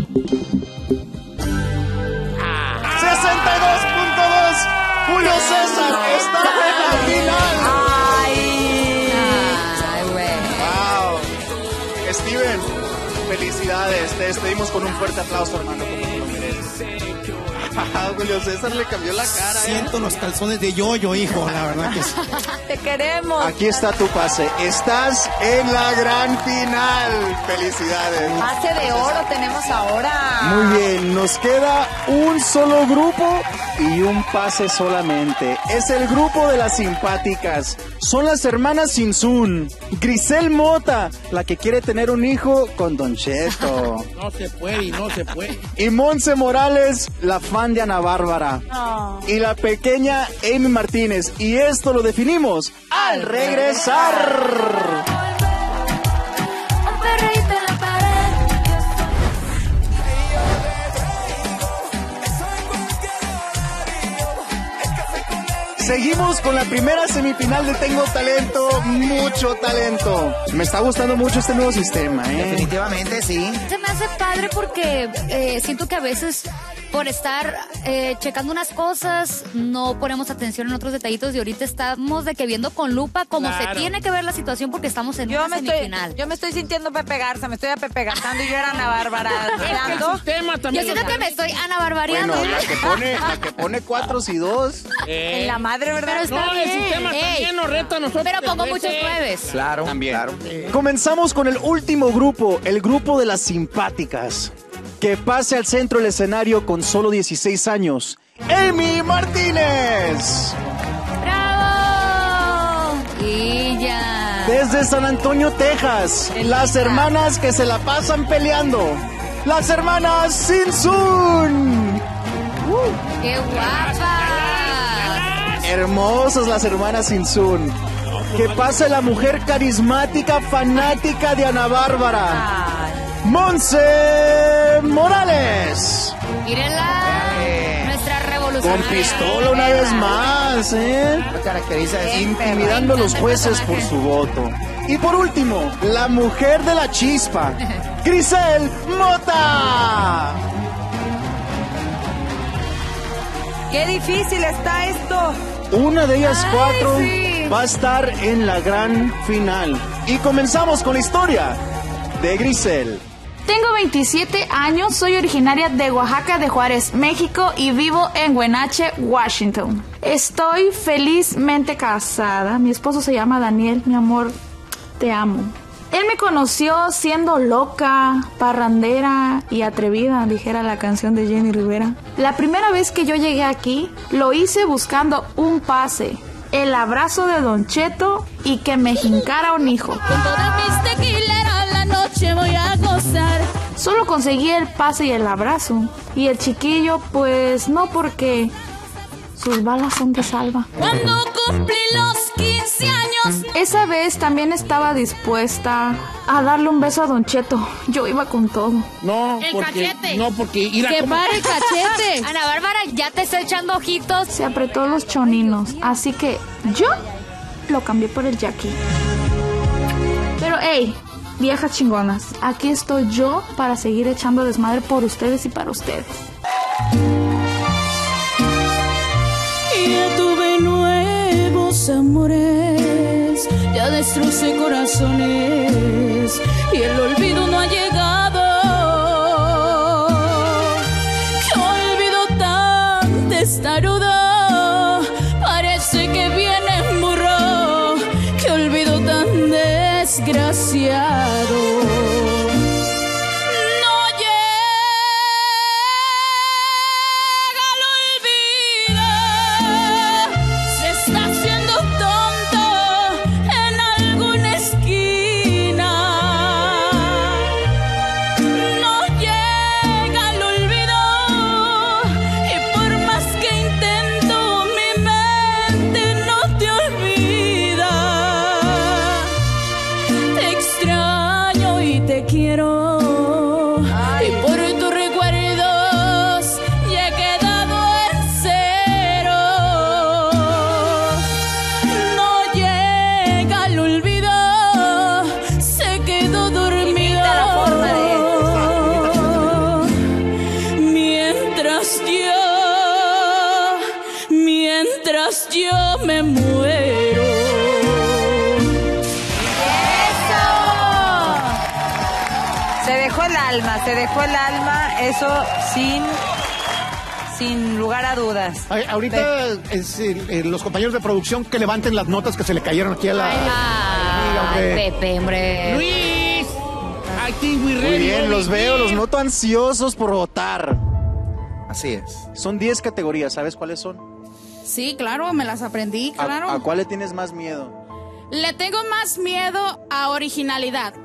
S1: sesenta y dos punto dos. Julio César está en la final.
S7: Ay.
S2: Ay, güey.
S1: Wow. Steven, felicidades. Te despedimos con un fuerte aplauso, hermano, como te lo mereces. Julio César le cambió la cara. ¿eh?
S15: Siento los calzones de yoyo, hijo, la verdad que sí.
S7: Te queremos.
S1: Aquí está tu pase. Estás en la gran final. Felicidades.
S7: Pase de oro tenemos ahora.
S1: Muy bien, nos queda un solo grupo y un pase solamente. Es el grupo de las simpáticas. Son las hermanas Sinsun. Grisel Mota, la que quiere tener un hijo con Don Cheto.
S9: No se puede y no se puede.
S1: Y Monse Morales, la fan de Ana Bárbara.
S7: No.
S1: Y la pequeña Amy Martínez. Y esto lo definimos al regresar.
S21: Un perrito en la pared.
S1: Seguimos con la primera semifinal de Tengo Talento, mucho talento. Me está gustando mucho este nuevo sistema, ¿eh?
S10: Definitivamente, sí.
S2: Se me hace padre porque eh, siento que a veces por estar eh, checando unas cosas no ponemos atención en otros detallitos y ahorita estamos de que viendo con lupa como
S9: Claro.
S2: se tiene que ver la situación porque estamos en
S7: Yo
S2: una
S7: me, estoy,
S2: semifinal.
S7: yo me estoy sintiendo Pepe Garza, me estoy a Pepe Garzando y yo era Ana Bárbara.
S9: Es que el
S7: Ando.
S9: sistema
S2: Yo
S9: también.
S2: siento
S9: lo
S2: que me
S9: sabe.
S2: estoy anabarbareando.
S1: Bueno, la que pone, la que pone cuatros y dos.
S9: Eh,
S7: En la madre, ¿verdad?
S2: Pero está
S9: No, el
S2: bien.
S9: sistema
S2: Ey,
S9: también nos reta a nosotros.
S2: pero pongo
S9: de
S2: muchos
S9: veces.
S2: nueves.
S10: Claro,
S1: También.
S10: claro.
S1: Comenzamos con el último grupo, el grupo de las simpáticas. Que pase al centro del escenario con solo dieciséis años. ¡Amy Martínez!
S2: ¡Bravo! Y ya.
S1: Desde San Antonio, Texas, las hermanas que se la pasan peleando. Las hermanas Sinsun.
S2: ¡Qué guapa!
S1: Hermosas las hermanas Sinsun. Que pase la mujer carismática, fanática de Ana Bárbara. Monse Morales.
S2: Mírenla. Nuestra
S1: Con
S2: revolucionaria.
S1: pistola una vez más, ¿eh?
S10: ¿Qué caracteriza eso?
S1: Intimidando a los jueces por su voto. Y por último, la mujer de la chispa, Grisel Mota.
S7: Qué difícil está esto.
S1: Una de ellas
S2: Ay,
S1: cuatro
S2: sí.
S1: va a estar en la gran final. Y comenzamos con la historia de Grisel.
S16: Tengo veintisiete años, soy originaria de Oaxaca de Juárez, México y vivo en Wenatchee, Washington. Estoy felizmente casada, mi esposo se llama Daniel, mi amor, te amo. Él me conoció siendo loca, parrandera y atrevida, dijera la canción de Jenny Rivera. La primera vez que yo llegué aquí, lo hice buscando un pase, el abrazo de Don Cheto y que me jincara un hijo.
S21: Con todas mis tequileras la noche voy a gozar.
S16: Solo conseguí el pase y el abrazo. Y el chiquillo, pues no, porque sus balas son de salva.
S21: Cuando cumplí los quince años.
S16: Esa vez también estaba dispuesta a darle un beso a Don Cheto. Yo iba con todo.
S9: No,
S2: El
S9: porque,
S2: cachete.
S9: no, porque ir a
S2: ¡Que
S9: como-
S2: pare el cachete! Ana Bárbara ya te está echando ojitos.
S16: Se apretó los choninos, así que yo lo cambié por el Jackie. Pero hey, viejas chingonas. Aquí estoy yo para seguir echando desmadre por ustedes y para ustedes.
S21: Ya tuve nuevos amores, ya destrocé corazones y el olvido no ha llegado. Qué olvido tan testarudo, parece que viene en burro. Qué olvido tan desgraciado. Yo me muero.
S7: ¡Eso! Se dejó el alma, se dejó el alma, eso sin, sin lugar a dudas.
S5: Ay, ahorita es, eh, los compañeros de producción que levanten las notas que se le cayeron aquí a la...
S2: Ay,
S5: amiga, hombre.
S2: Pepe, hombre.
S9: Luis, I think we
S1: Muy
S9: ready.
S1: bien, los veo, los noto ansiosos por votar.
S10: Así es.
S1: Son diez categorías, ¿sabes cuáles son?
S16: Sí, claro, me las aprendí,
S1: ¿A-
S16: claro.
S1: ¿A, cuál le tienes más miedo?
S16: Le tengo más miedo a originalidad.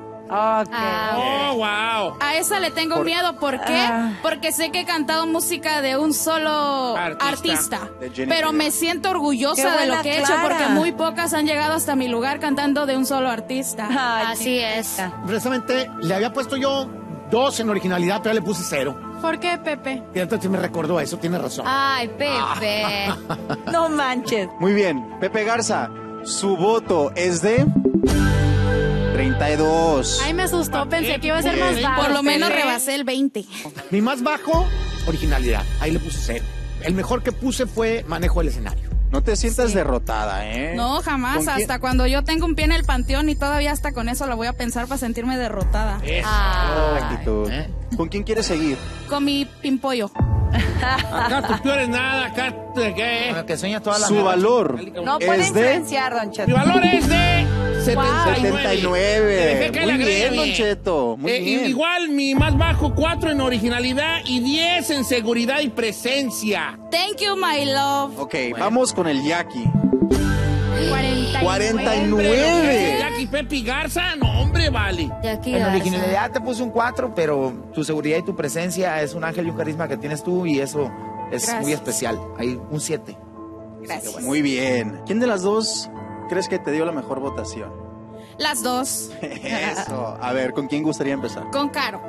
S9: Oh, wow.
S16: A esa le tengo
S1: Por-
S16: miedo, ¿por qué?
S7: Ah.
S16: Porque sé que he cantado música de un solo
S9: Artista.
S16: artista,
S1: De Jennifer.
S16: pero me siento
S7: Qué
S16: orgullosa de
S7: buena
S16: lo que he hecho
S7: Clara.
S16: porque muy pocas han llegado hasta mi lugar cantando de un solo artista.
S7: Ay,
S2: Así es.
S5: Precisamente le había puesto yo dos en originalidad, pero ya le puse cero.
S23: ¿Por qué, Pepe?
S5: Y entonces me recordó eso, tiene razón.
S2: Ay, Pepe.
S7: no manches.
S1: Muy bien, Pepe Garza, su voto es de treinta y dos.
S23: Ay, me asustó, pensé que iba a ser más bajo.
S16: Por lo menos
S23: Pepe.
S16: rebasé el veinte.
S5: Mi más bajo, originalidad. Ahí le puse cero. El mejor que puse fue manejo del escenario.
S1: No te sientas derrotada, ¿eh?
S16: No, jamás,
S1: ¿Con quién?
S16: hasta cuando yo tengo un pie en el panteón y todavía hasta con eso lo voy a pensar para sentirme derrotada.
S1: Oh, actitud. ¿Con quién quieres seguir?
S16: Con mi pimpollo.
S9: Acá tú no eres nada, acá ¿qué?
S10: Que sueña toda la
S1: Su
S10: noche.
S1: valor
S7: No puede
S1: es de
S7: influenciar, Don Cheto.
S9: Mi valor es de setenta y nueve.
S1: setenta y nueve.
S9: Dejé que
S1: Muy
S9: le agregue.
S1: bien, Don Cheto. Muy
S9: Eh,
S1: bien.
S9: Igual mi más bajo, cuatro en originalidad y diez en seguridad y presencia.
S16: Thank you, my love.
S1: Ok, vamos con el Jackie.
S23: cuarenta y nueve.
S1: cuarenta y nueve.
S9: Jackie Pepe Garza, no hombre, vale.
S2: Jackie
S10: En
S2: Garza.
S10: originalidad te puse un cuatro, pero tu seguridad y tu presencia es un ángel y un carisma que tienes tú y eso es
S16: Gracias.
S10: muy especial. Hay un siete.
S7: Gracias.
S1: Muy bien. ¿Quién de las dos crees que te dio la mejor votación?
S16: Las dos.
S1: Eso. A ver, ¿con quién gustaría empezar?
S16: Con Caro.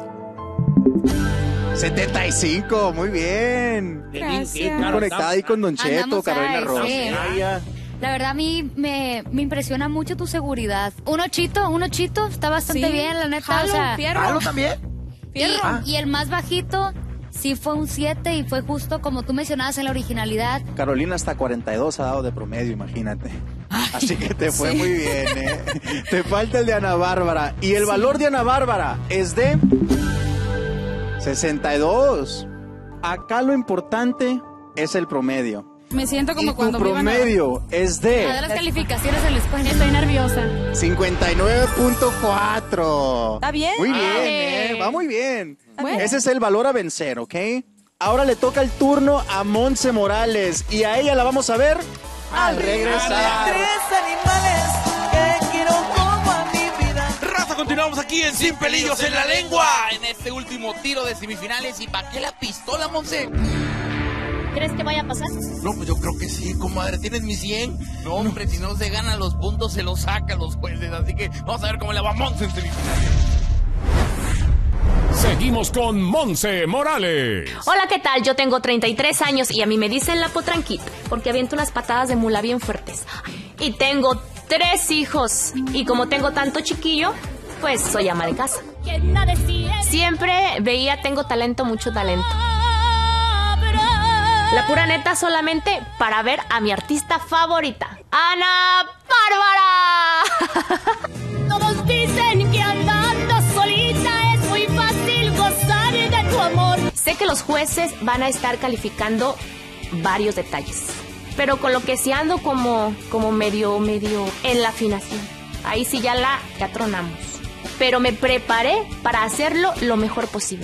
S1: setenta y cinco, muy bien.
S16: Gracias.
S1: Muy conectada ahí con Don Cheto,
S2: Andamos
S1: Carolina
S2: ahí,
S1: Ross.
S2: sí.
S1: Ella.
S2: La verdad a mí me, me impresiona mucho tu seguridad. Un ochito, un ochito, está bastante
S16: Sí.
S2: bien, la neta.
S16: Jalo,
S2: o sea,
S16: fierro.
S10: ¿Halo también?
S2: y, y el más bajito sí fue un siete y fue justo como tú mencionabas en la originalidad.
S1: Carolina hasta cuarenta y dos ha dado de promedio, imagínate. Así que te fue
S16: sí.
S1: muy bien, ¿eh? Te falta el de Ana Bárbara. Y el valor de Ana Bárbara es de sesenta y dos. Acá lo importante es el promedio.
S16: Me siento como
S1: Y tu
S16: cuando me iban a...
S1: promedio es
S2: La de
S1: de
S2: las calificaciones en la escuela.
S23: Estoy nerviosa.
S1: cincuenta y nueve punto cuatro.
S7: ¿Está bien?
S1: Muy bien,
S23: Ay.
S1: ¿eh? Va muy bien.
S16: Bueno.
S1: Ese es el valor a vencer, ¿ok? Ahora le toca el turno a Monse Morales y a ella la vamos a ver al regresar.
S21: animales que quiero como a mi vida.
S13: Raza, continuamos aquí en Sin Pelillos en la Lengua. En este último tiro de semifinales. ¿Y para qué la pistola, Monse?
S11: ¿Crees que vaya a pasar?
S13: No, pues yo creo que sí, comadre. ¿Tienes mi cien? No, hombre, si no se ganan los puntos, se los sacan los jueces. Así que vamos a ver cómo le va a Monse en semifinales.
S4: Seguimos con Monse Morales.
S11: Hola, ¿qué tal? Yo tengo treinta y tres años y a mí me dicen la potranquita porque aviento unas patadas de mula bien fuertes. Y tengo tres hijos y como tengo tanto chiquillo, pues soy ama de casa. Siempre veía tengo talento, mucho talento. La pura neta solamente para ver a mi artista favorita, Ana Bárbara.
S21: Todos dicen que andando solita es muy fácil gozar de tu amor.
S11: Sé que los jueces van a estar calificando varios detalles, pero con lo que sí ando como, como medio, medio en la afinación. Ahí sí ya la ya tronamos. Pero me preparé para hacerlo lo mejor posible.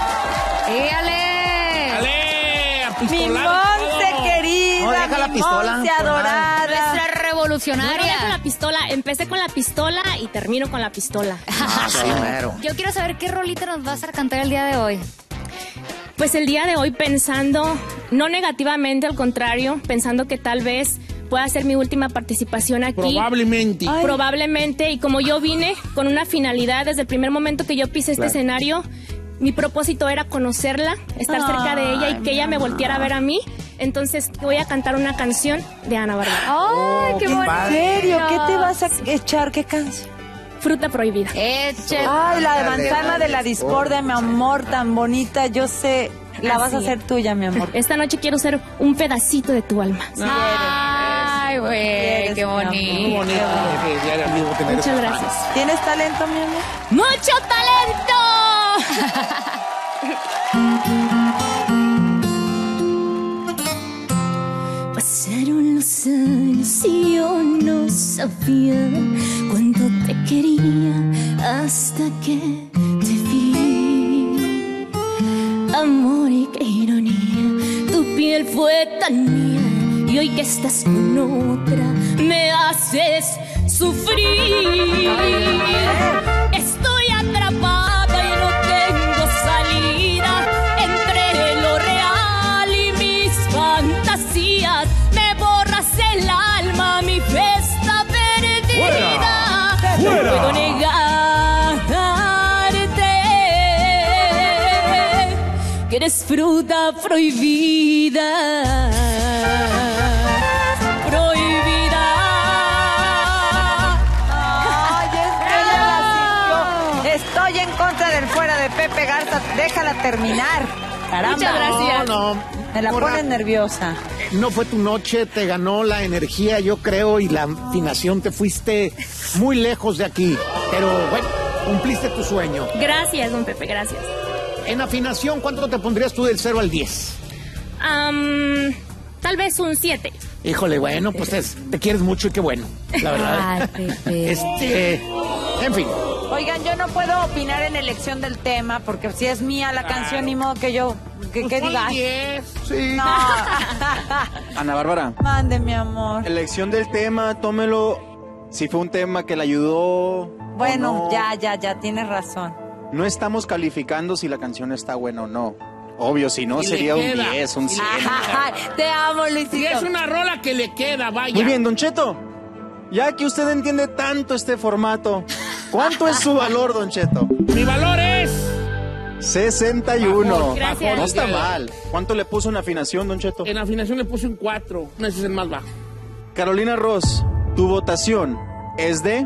S2: ¡Éale!
S9: ¡Ale! ¡A
S7: Mi
S9: pistolar y
S7: Monse
S9: todo!
S7: querida,
S10: No, deja
S7: mi
S10: la pistola,
S7: Monse
S10: por nada.
S7: adorada.
S2: Nuestra
S11: No, no
S2: revolucionaria.
S11: dejo la pistola. Empecé con la pistola y termino con la pistola.
S10: Ah, sí, mero.
S2: Yo quiero saber qué rolita nos vas a cantar el día de hoy.
S11: Pues el día de hoy pensando, no negativamente, al contrario, pensando que tal vez pueda ser mi última participación aquí.
S9: Probablemente.
S11: Ay. Probablemente, y como yo vine con una finalidad desde el primer momento que yo pisé este
S10: Claro.
S11: escenario, mi propósito era conocerla, estar cerca de ella y que ella me volteara a ver a mí. Entonces voy a cantar una canción de Ana Bárbara.
S2: ¡Ay, qué
S10: qué
S2: bonito!
S10: padre.
S7: ¿En serio? ¿Qué te vas a echar? ¿Qué canción?
S11: Fruta prohibida.
S2: Eche.
S7: Ay, la de
S10: Dale,
S7: manzana
S10: dale,
S7: de la discordia, mi amor, tan bonita. Yo sé, la vas a
S11: Así
S7: hacer tuya, mi amor.
S11: Esta noche quiero ser un pedacito de tu alma.
S2: Ay, güey,
S7: Eres,
S2: qué
S7: mi amor.
S9: Muy
S2: bonito.
S9: bonito. que diario mismo tener
S11: Muchas
S9: esos
S11: gracias.
S9: fans.
S7: ¿Tienes talento, mi amor?
S11: ¡Mucho talento!
S21: Pasaron los años y yo no sabía cuánto te quería hasta que te vi. Amor y qué ironía, tu piel fue tan mía y hoy que estás con otra me haces sufrir. Estoy atrapada y no tengo salida entre lo real y mis fantasías. Me borras el alma, mi fe está perdida.
S9: ¡Fuera!
S21: No
S9: ¡Fuera!
S21: puedo negarte que eres fruta prohibida. Prohibida.
S7: Ay, Estrella la sintió. Estoy en contra del fuera de Pepe Garza. Déjala terminar. Caramba.
S11: Muchas gracias.
S5: No, no.
S7: Me la
S5: Morra,
S7: pones nerviosa.
S5: no fue tu noche, te ganó la energía, yo creo, y la afinación, te fuiste muy lejos de aquí. Pero bueno, cumpliste tu sueño.
S11: Gracias, don Pepe, gracias.
S5: En afinación, ¿cuánto te pondrías tú del cero al diez?
S11: Am, tal vez un siete.
S5: Híjole, bueno, pues es- te quieres mucho y qué bueno, la verdad.
S2: Ay, Pepe.
S5: Este, en fin.
S7: Oigan, yo no puedo opinar en elección del tema porque si es mía la canción, ni modo que yo, que, que diga. ay,
S5: diez, sí.
S7: No.
S1: Ana Bárbara,
S7: Mande, mi amor.
S1: elección del tema, tómelo si fue un tema que le ayudó.
S7: Bueno,
S1: o no.
S7: ya, ya, ya, tienes razón.
S1: No estamos calificando si la canción está buena o no. Obvio, si no
S9: Y le
S1: sería un
S9: queda.
S1: diez, un cien.
S7: Ay, te amo, Luisito.
S9: Y es una rola que le queda, vaya.
S1: Muy bien, Don Cheto. Ya que usted entiende tanto este formato, ¿cuánto es su valor, Don Cheto?
S9: Mi valor es...
S1: sesenta y uno.
S11: Gracias.
S1: No está mal. ¿Cuánto le puso en afinación, Don Cheto?
S9: En afinación le puse un cuatro. No, ese es el más bajo.
S1: Carolina Ross, tu votación es de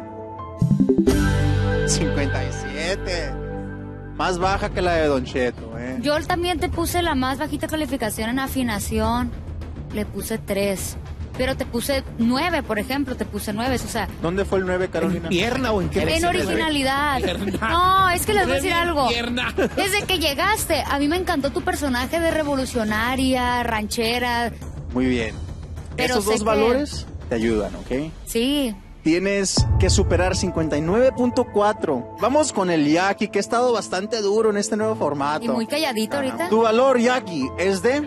S1: cincuenta y siete. Más baja que la de Don Cheto, ¿eh?
S2: Yo también te puse la más bajita calificación en afinación. Le puse tres. Pero te puse nueve, por ejemplo, te puse nueve, o sea...
S1: ¿Dónde fue el nueve, Carolina?
S5: ¿En pierna o en qué?
S2: En originalidad.
S9: Pierna.
S2: No, es que les voy a
S9: Eres
S2: decir
S9: bien
S2: algo.
S9: pierna.
S2: Desde que llegaste, a mí me encantó tu personaje de revolucionaria, ranchera.
S1: Muy bien.
S2: Pero
S1: Esos
S2: sé
S1: dos
S2: que-
S1: valores te ayudan, ¿ok?
S2: Sí.
S1: Tienes que superar cincuenta y nueve punto cuatro. Vamos con el Yaki, que ha estado bastante duro en este nuevo formato.
S2: Y muy calladito ahorita.
S1: Tu valor, Yaki, es de...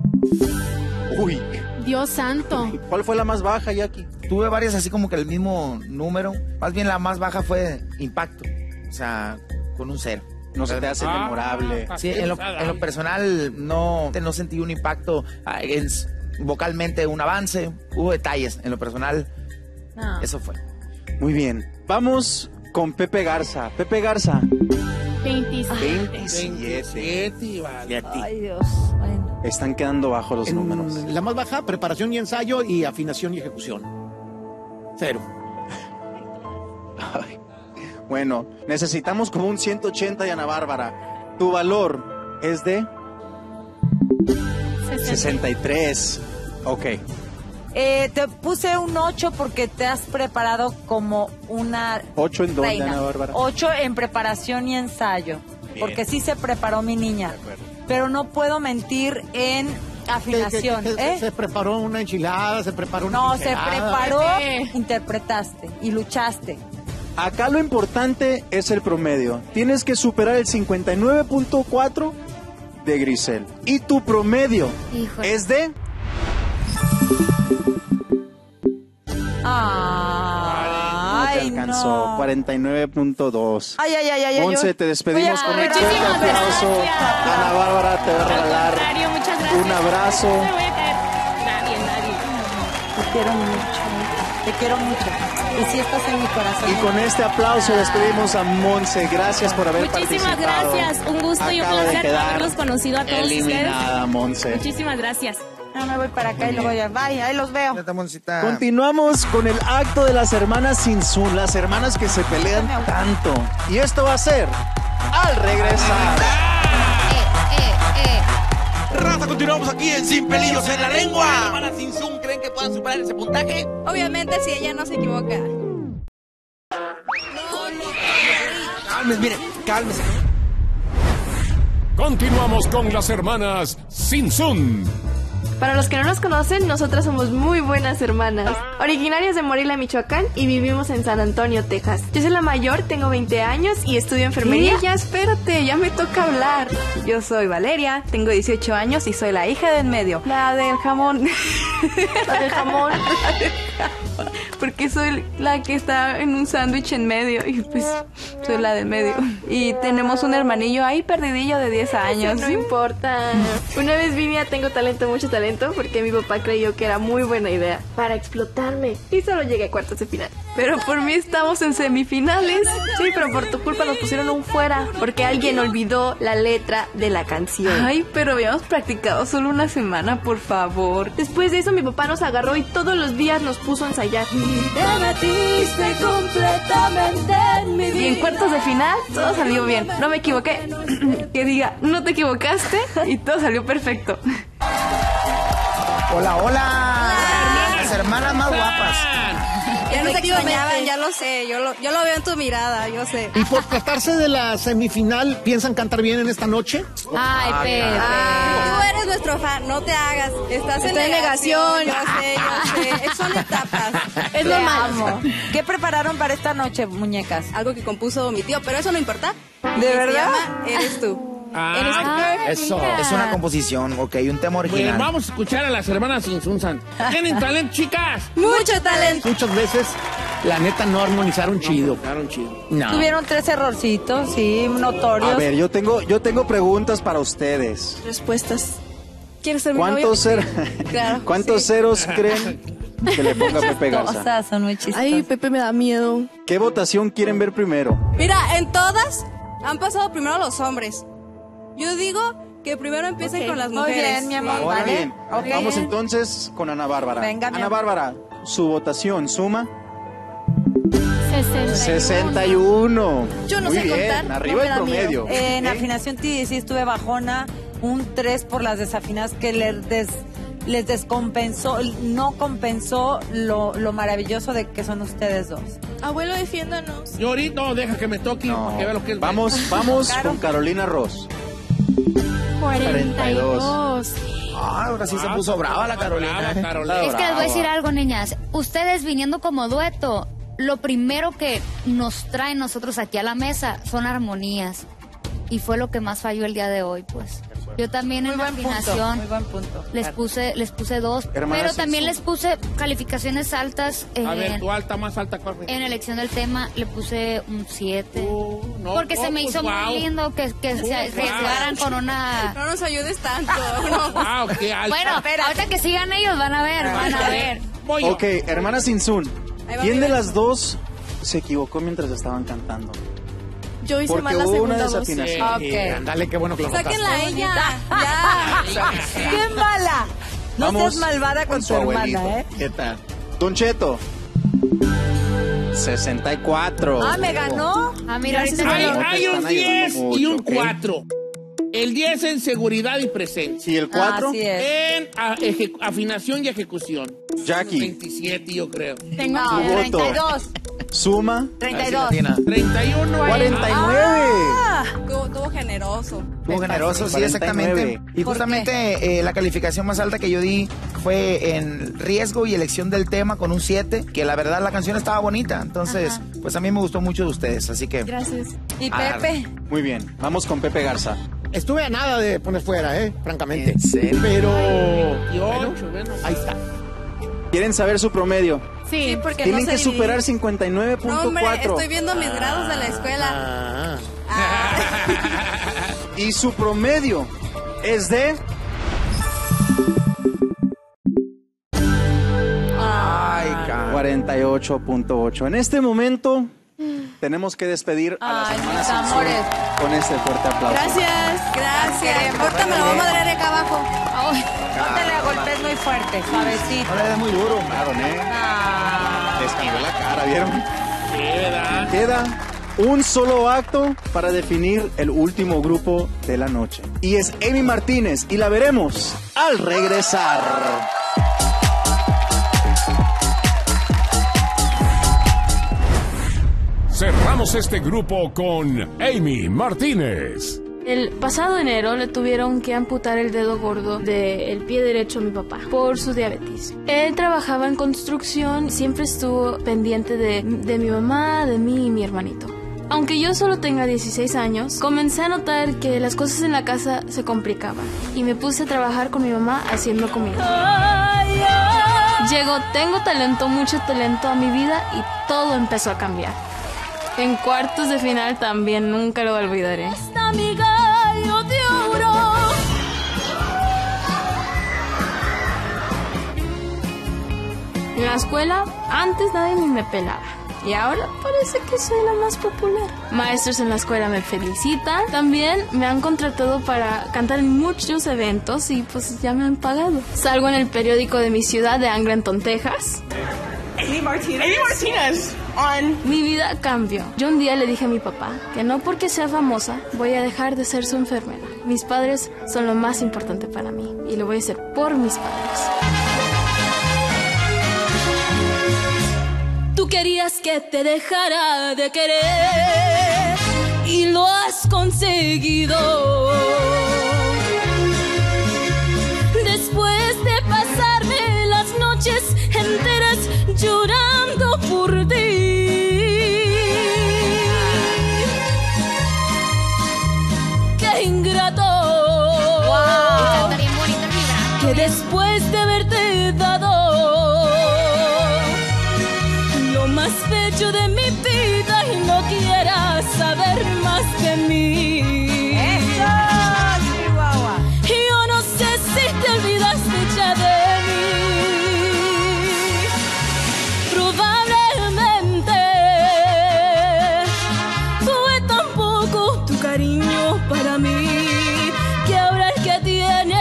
S1: Uy,
S23: Dios santo.
S1: ¿cuál fue la más baja, Yaki?
S10: Tuve varias así como que el mismo número. Más bien la más baja fue impacto. O sea, con un cero.
S1: No se te hace
S9: Ah,
S1: memorable.
S10: Sí, en lo, en lo personal no, no sentí un impacto. ah, en- vocalmente un avance. Hubo detalles. En lo personal,
S7: No.
S10: eso fue.
S1: Muy bien. Vamos con Pepe Garza. Pepe Garza.
S23: veintisiete.
S9: veintisiete, vale.
S7: Ay, Dios. Bueno.
S1: Están quedando bajos los
S5: En
S1: números.
S5: la más baja, preparación y ensayo y afinación y ejecución. Cero.
S1: Ay, Bueno, necesitamos como un ciento ochenta de Ana Bárbara. Tu valor es de sesenta y tres. Ok.
S7: Eh, te puse un ocho porque te has preparado como una
S1: ¿ocho en dónde,
S7: reina.
S1: Ana Bárbara?
S7: ocho en preparación y ensayo.
S1: Bien.
S7: Porque sí se preparó mi niña. Pero no puedo mentir en afinación.
S5: Que- que- que
S7: ¿eh?
S5: Se preparó una enchilada, se preparó una
S7: No, se
S5: michelada.
S7: preparó, interpretaste y luchaste.
S1: Acá lo importante es el promedio. Tienes que superar el cincuenta y nueve punto cuatro de Grisel. Y tu promedio
S2: Híjole.
S1: es de...
S7: Ay,
S1: no te alcanzó.
S7: no.
S1: cuarenta y nueve punto dos.
S7: Ay, ay, ay, ay. ay,
S1: Monse,
S7: yo-
S1: te despedimos
S7: Oye,
S1: con un
S7: muchísimas
S1: fuerte aplauso.
S7: gracias.
S1: Ana Bárbara te va a regalar
S11: Mario, muchas gracias.
S1: un abrazo.
S11: No me voy a caer. Nadie, nadie.
S7: Te quiero mucho. Te quiero mucho. Y si estás en mi corazón.
S1: Y con este aplauso despedimos a Monse. Gracias por haber
S11: Muchísimas
S1: participado.
S11: gracias. Un gusto y un
S1: Acaba de
S11: placer
S1: quedar
S11: haberlos conocido a todos
S1: eliminada, Monse.
S11: ustedes. Muchísimas gracias.
S7: No, me voy para acá y luego ya. Bye, ahí los veo.
S1: Continuamos con el acto de las hermanas Sinsun, las hermanas que se pelean tanto. Y esto va a ser al regresar.
S13: Raza, continuamos aquí en Sin Pelillos en la Lengua. ¿Hermanas Sin Zoom creen que puedan superar ese puntaje?
S8: Obviamente, si ella no se equivoca.
S13: Cálmese, mire, cálmese.
S4: Continuamos con las hermanas Sinsun.
S8: Para los que no nos conocen, nosotras somos muy buenas hermanas. Originarias de Morelia, Michoacán y vivimos en San Antonio, Texas. Yo soy la mayor, tengo veinte años y estudio enfermería.
S7: ¿Qué?
S8: Ya espérate, ya me toca hablar. Yo soy Valeria, tengo dieciocho años y soy la hija de en medio. La del jamón. La del jamón. La del jamón. Porque soy la que está en un sándwich en medio y pues soy la del medio. Y tenemos un hermanillo ahí perdidillo de diez años.
S11: Eso no importa. Una vez vine a Tengo Talento, Mucho Talento, porque mi papá creyó que era muy buena idea para explotarme. Y solo llegué a cuartos de final.
S8: Pero por mí estamos en semifinales. Sí, pero por tu culpa nos pusieron un fuera. Porque alguien olvidó la letra de la canción. Ay, pero habíamos practicado solo una semana, por favor.
S11: Después de eso mi papá nos agarró y todos los días nos puso a ensayar.
S21: Te metiste completamente en mi vida.
S8: Y en cuartos de final todo salió bien. No me equivoqué. Que diga, no te equivocaste. Y todo salió perfecto.
S10: Hola, hola. Las hermanas más guapas.
S8: Ya nos extrañaban, ya lo sé. Yo lo, yo lo veo en tu mirada, yo sé.
S5: Y por tratarse de la semifinal, ¿piensan cantar bien en esta noche?
S2: Ay, Pepe.
S8: Tú eres nuestro fan, no te hagas. Estás en negación. Yo sé, yo sé. Son etapas.
S7: Es lo amo. ¿Qué prepararon para esta noche, muñecas?
S8: Algo que compuso mi tío, pero eso no importa.
S7: ¿De verdad?
S8: Eres tú.
S9: Ah,
S8: Eres tú.
S10: Eso, es una composición, ok, un tema original.
S9: Pues vamos a escuchar a las hermanas Sinsunsan. ¿Tienen talento, chicas?
S8: Mucho talento.
S5: Muchas veces, la neta, no armonizaron chido.
S9: chido.
S5: No.
S7: Tuvieron tres errorcitos, sí, notorios.
S1: A ver, yo tengo, yo tengo preguntas para ustedes.
S8: Respuestas. ¿Quieres ser mi
S1: ¿Cuántos,
S8: novio?
S1: cer-
S8: Claro,
S1: ¿Cuántos
S8: sí.
S1: ceros creen que le ponga Pepe Garza?
S7: Chistosas, son muy chistosas.
S8: Ay, Pepe me da miedo.
S1: ¿Qué votación quieren ver primero?
S8: Mira, en todas han pasado primero los hombres. Yo digo que primero empiecen
S7: Ok.
S8: con las
S7: Muy
S8: mujeres.
S7: bien, mi amor.
S1: Ahora
S7: Vale.
S1: bien,
S7: Ok.
S1: vamos entonces con Ana Bárbara.
S7: Venga, mi
S1: Ana
S7: amor.
S1: Bárbara, su votación suma
S2: sesenta.
S1: sesenta y uno.
S8: Yo no
S1: Muy
S8: sé
S1: bien,
S8: contar,
S1: arriba
S8: no me
S1: el
S8: da
S1: promedio.
S7: En
S1: Ok.
S7: afinación sí, sí estuve bajona, un tres por las desafinadas que les, des- les descompensó, no compensó lo, lo maravilloso de que son ustedes dos.
S8: Abuelo, defiéndanos.
S9: Yo ahorita no, deja que me toque para que vea lo que es.
S1: Vamos, vamos
S7: Claro.
S1: con Carolina Ross.
S2: cuarenta y dos.
S10: Ah, ahora sí se puso brava la Carolina.
S9: Brava,
S10: ¿eh?
S9: Carolina.
S2: Es que les voy a decir algo, niñas. Ustedes viniendo como dueto, lo primero que nos traen nosotros aquí a la mesa son armonías. Y fue lo que más falló el día de hoy, pues. Yo también
S7: Muy
S2: en
S7: buen punto,
S2: afinación
S7: muy buen punto.
S2: les
S7: Claro.
S2: puse les puse dos,
S1: Hermanas
S2: pero también
S1: Simpson.
S2: les puse calificaciones altas en,
S9: A ver, tu alta, más alta, ¿cuál fue?
S2: en elección del tema. Le puse un siete.
S9: no,
S2: porque
S9: no,
S2: se me
S9: pues,
S2: hizo
S9: wow.
S2: muy lindo que, que se
S9: wow.
S2: arriesgaran con una...
S8: No nos ayudes tanto. No.
S9: Ah, ok, alta.
S2: Bueno, ahorita que sigan ellos van a ver, van a ver.
S9: Voy yo.
S1: Ok, hermana Sinsun,
S8: Ahí va
S1: ¿quién
S8: mi
S1: de
S8: beso.
S1: las dos se equivocó mientras estaban cantando?
S8: Yo hice
S1: Porque
S8: mal la
S1: hubo una
S8: segunda voz.
S1: desafinación.
S7: Ok.
S5: Ándale, qué bueno que lo
S8: Sáquenla a
S5: notaste.
S8: ella. Ya.
S7: ¡Qué mala! No
S1: Vamos
S7: seas malvada con,
S1: con
S7: tu
S1: su
S7: hermana,
S1: abuelito.
S7: ¿eh?
S5: ¿Qué tal?
S1: Don Cheto, sesenta y cuatro.
S7: Ah, me ganó.
S2: Ah, mira,
S9: Hay,
S2: ahorita
S9: hay,
S2: no lo-
S9: hay un
S1: están
S9: diez
S1: ayudando
S9: y un
S1: mucho, ¿ok?
S9: cuatro. El diez en seguridad y presencia.
S1: ¿Y el cuatro?
S7: Así es.
S9: En a- eje- afinación y ejecución.
S1: Jackie.
S9: veintisiete, yo creo.
S23: Tengo
S7: No,
S1: Tu voto.
S7: treinta y dos.
S1: Suma.
S7: treinta y dos.
S9: treinta y uno.
S1: cuarenta y nueve.
S7: Ah,
S8: Estuvo generoso.
S10: Estuvo generoso, sí,
S1: cuarenta y
S10: exactamente.
S1: nueve.
S10: Y justamente eh, la calificación más alta que yo di fue en riesgo y elección del tema con un siete, que la verdad la canción estaba bonita. Entonces, pues a mí me gustó mucho de ustedes, así que...
S8: Gracias.
S7: ¿Y
S10: Ah,
S7: Pepe?
S1: Muy bien. Vamos con Pepe Garza.
S5: Estuve a nada de poner fuera, ¿eh? Francamente.
S10: ¿En serio?
S5: Pero...
S9: veintiocho, bueno.
S5: Ahí está.
S1: ¿Quieren saber su promedio?
S23: Sí,
S8: porque
S1: Tienen
S8: no
S1: que
S8: sé
S1: superar cincuenta y nueve
S8: No,
S1: punto
S8: hombre,
S1: cuatro.
S8: estoy viendo mis grados de la escuela.
S5: Ah.
S1: Y su promedio es de...
S10: Ay, cara.
S1: cuarenta y ocho punto ocho. En este momento tenemos que despedir a las
S7: Ay,
S1: hermanas
S7: mis
S1: Simpson
S7: amores.
S1: con este fuerte aplauso.
S8: Gracias, gracias.
S7: Queremos,
S8: Ahorita me la voy a
S7: Pepe.
S8: madrear acá abajo.
S7: Ay, no te la golpes muy fuerte, suavecito.
S10: No le des muy duro.
S1: Claro, ¿eh?
S7: Ah.
S1: Les cambió la cara, ¿vieron?
S9: Sí, ¿verdad?
S1: Queda un solo acto para definir el último grupo de la noche. Y es Amy Martínez y la veremos al regresar.
S4: Cerramos este grupo con Amy Martínez.
S8: El pasado enero le tuvieron que amputar el dedo gordo del pie derecho a mi papá por su diabetes. Él trabajaba en construcción, siempre estuvo pendiente de, de mi mamá, de mí y mi hermanito. Aunque yo solo tenga dieciséis años, comencé a notar que las cosas en la casa se complicaban y me puse a trabajar con mi mamá haciendo comida. Llegó, tengo talento, mucho talento a mi vida y todo empezó a cambiar. En cuartos de final también, nunca lo olvidaré. En la escuela, antes nadie ni me pelaba. Y ahora parece que soy la más popular. Maestros en la escuela me felicitan. También me han contratado para cantar en muchos eventos y pues ya me han pagado. Salgo en el periódico de mi ciudad de Angleton, Texas.
S17: Amy Martinez. Amy Martinez. On.
S8: Mi vida cambió. Yo un día le dije a mi papá que no porque sea famosa voy a dejar de ser su enfermera. Mis padres son lo más importante para mí y lo voy a hacer por mis padres.
S21: Tú querías que te dejara de querer y lo has conseguido. Después de pasarme las noches enteras llorando por ti. ¡Qué ingrato!
S2: Wow. Está bien bonito el vibrato.
S21: Que después de haberte dado lo más bello de mi vida y no quieras saber más de mí.
S7: ¡Eso, Chihuahua!
S21: Yo no sé si te olvidaste ya de mí. Probablemente fue tan poco tu cariño para mí que ahora el que tienes.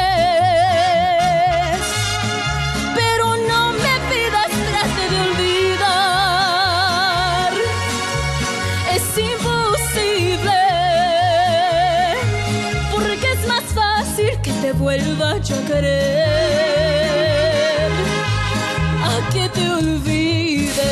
S21: Pero no me pidas trate de olvidar. Es imposible, porque es más fácil que te vuelva yo a querer a que te olvide.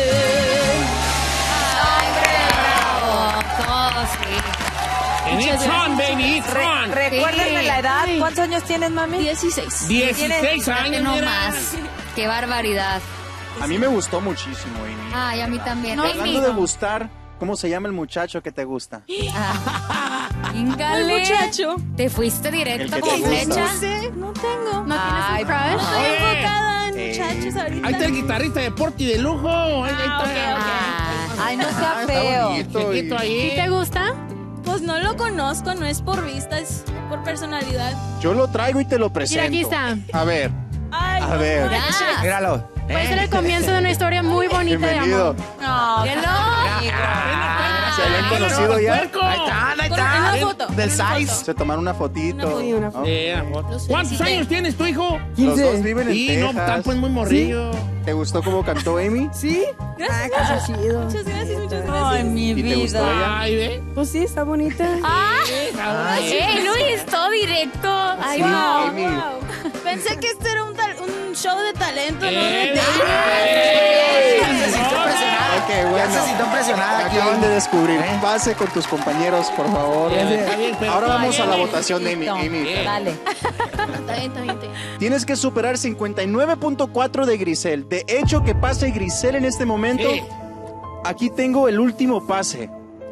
S2: Ay, bravo. Todos, sí.
S9: And it's on, baby, it's
S7: Re-
S9: on.
S7: Recuérdenme
S2: Sí.
S7: la edad. ¿Cuántos años tienes, mami?
S8: dieciséis.
S9: dieciséis años,
S2: No
S9: mira.
S2: más. Qué barbaridad.
S1: A mí me gustó muchísimo, Amy.
S2: Ay, a mí también.
S1: Hablando
S2: Amy.
S1: de gustar, ¿cómo se llama el muchacho que te gusta?
S2: Íngale.
S8: ¿Cuál muchacho?
S2: Te fuiste
S1: El
S2: directo
S1: que
S2: como
S1: te gusta.
S2: flecha.
S8: No sé, no tengo.
S23: ¿No
S7: Ay,
S23: tienes un crush?
S8: Estoy
S9: Oye.
S8: enfocada en
S1: Eh.
S8: muchachos ahorita.
S9: Ahí está el guitarrista de Porti de lujo. Ahí, ahí está.
S2: Ah,
S7: Ay, no sea
S1: Ah, está
S7: feo.
S1: bonito.
S9: Chiquito ahí.
S23: ¿Sí te gusta?
S8: Pues no lo conozco, no es por vista, es por personalidad.
S1: Yo lo traigo y te lo
S23: Mira,
S1: presento.
S23: aquí está.
S1: A ver,
S8: Ay,
S1: a
S8: no
S1: ver.
S2: ya.
S10: Míralo.
S23: Puede ser el comienzo de una historia muy bonita de
S1: Bienvenido.
S23: amor.
S7: No,
S8: ¿Qué no?
S1: ¿Se habían conocido ya?
S9: Puerco.
S10: Ahí están, ahí
S8: Con una
S10: están.
S8: foto.
S10: Del
S8: con una
S10: size.
S8: foto.
S1: Se tomaron una fotito.
S8: Una
S1: ¿no?
S9: Eh, amor.
S8: Los
S9: ¿Cuántos
S8: felicité.
S9: años tienes tu hijo?
S1: Los dos viven en
S9: Y no,
S1: Texas.
S9: están pues muy morrillo.
S1: ¿Te gustó cómo cantó Amy?
S23: Sí.
S7: Ah, qué chido.
S23: Muchas gracias, muchas gracias.
S7: Ay, mi
S1: ¿Y te gustó
S7: vida.
S1: ella?
S9: Ay, ve.
S23: Pues sí, está bonita.
S2: ¡Ah!
S9: Ay,
S2: ¡Ey, Luis! Todo directo. Ay,
S1: Sí,
S2: no.
S1: Amy.
S23: Pensé que este era un, tal- un show de talento, ¿no?
S9: Eh,
S23: De
S10: Ya se sintió presionada.
S1: Ok,
S10: Ya
S1: bueno.
S10: se sintió presionada
S1: Te
S10: aquí.
S1: acaban de descubrir. Pase con tus compañeros, por favor.
S9: Está bien, pero
S1: Ahora
S9: está
S1: vamos a la
S9: bien.
S1: votación de Amy. Amy,
S7: Dale.
S23: Está bien, está bien, está bien.
S1: tienes que superar cincuenta y nueve punto cuatro de Grisel. De hecho, que pase Grisel en este momento.
S9: Sí.
S1: Aquí tengo el último pase.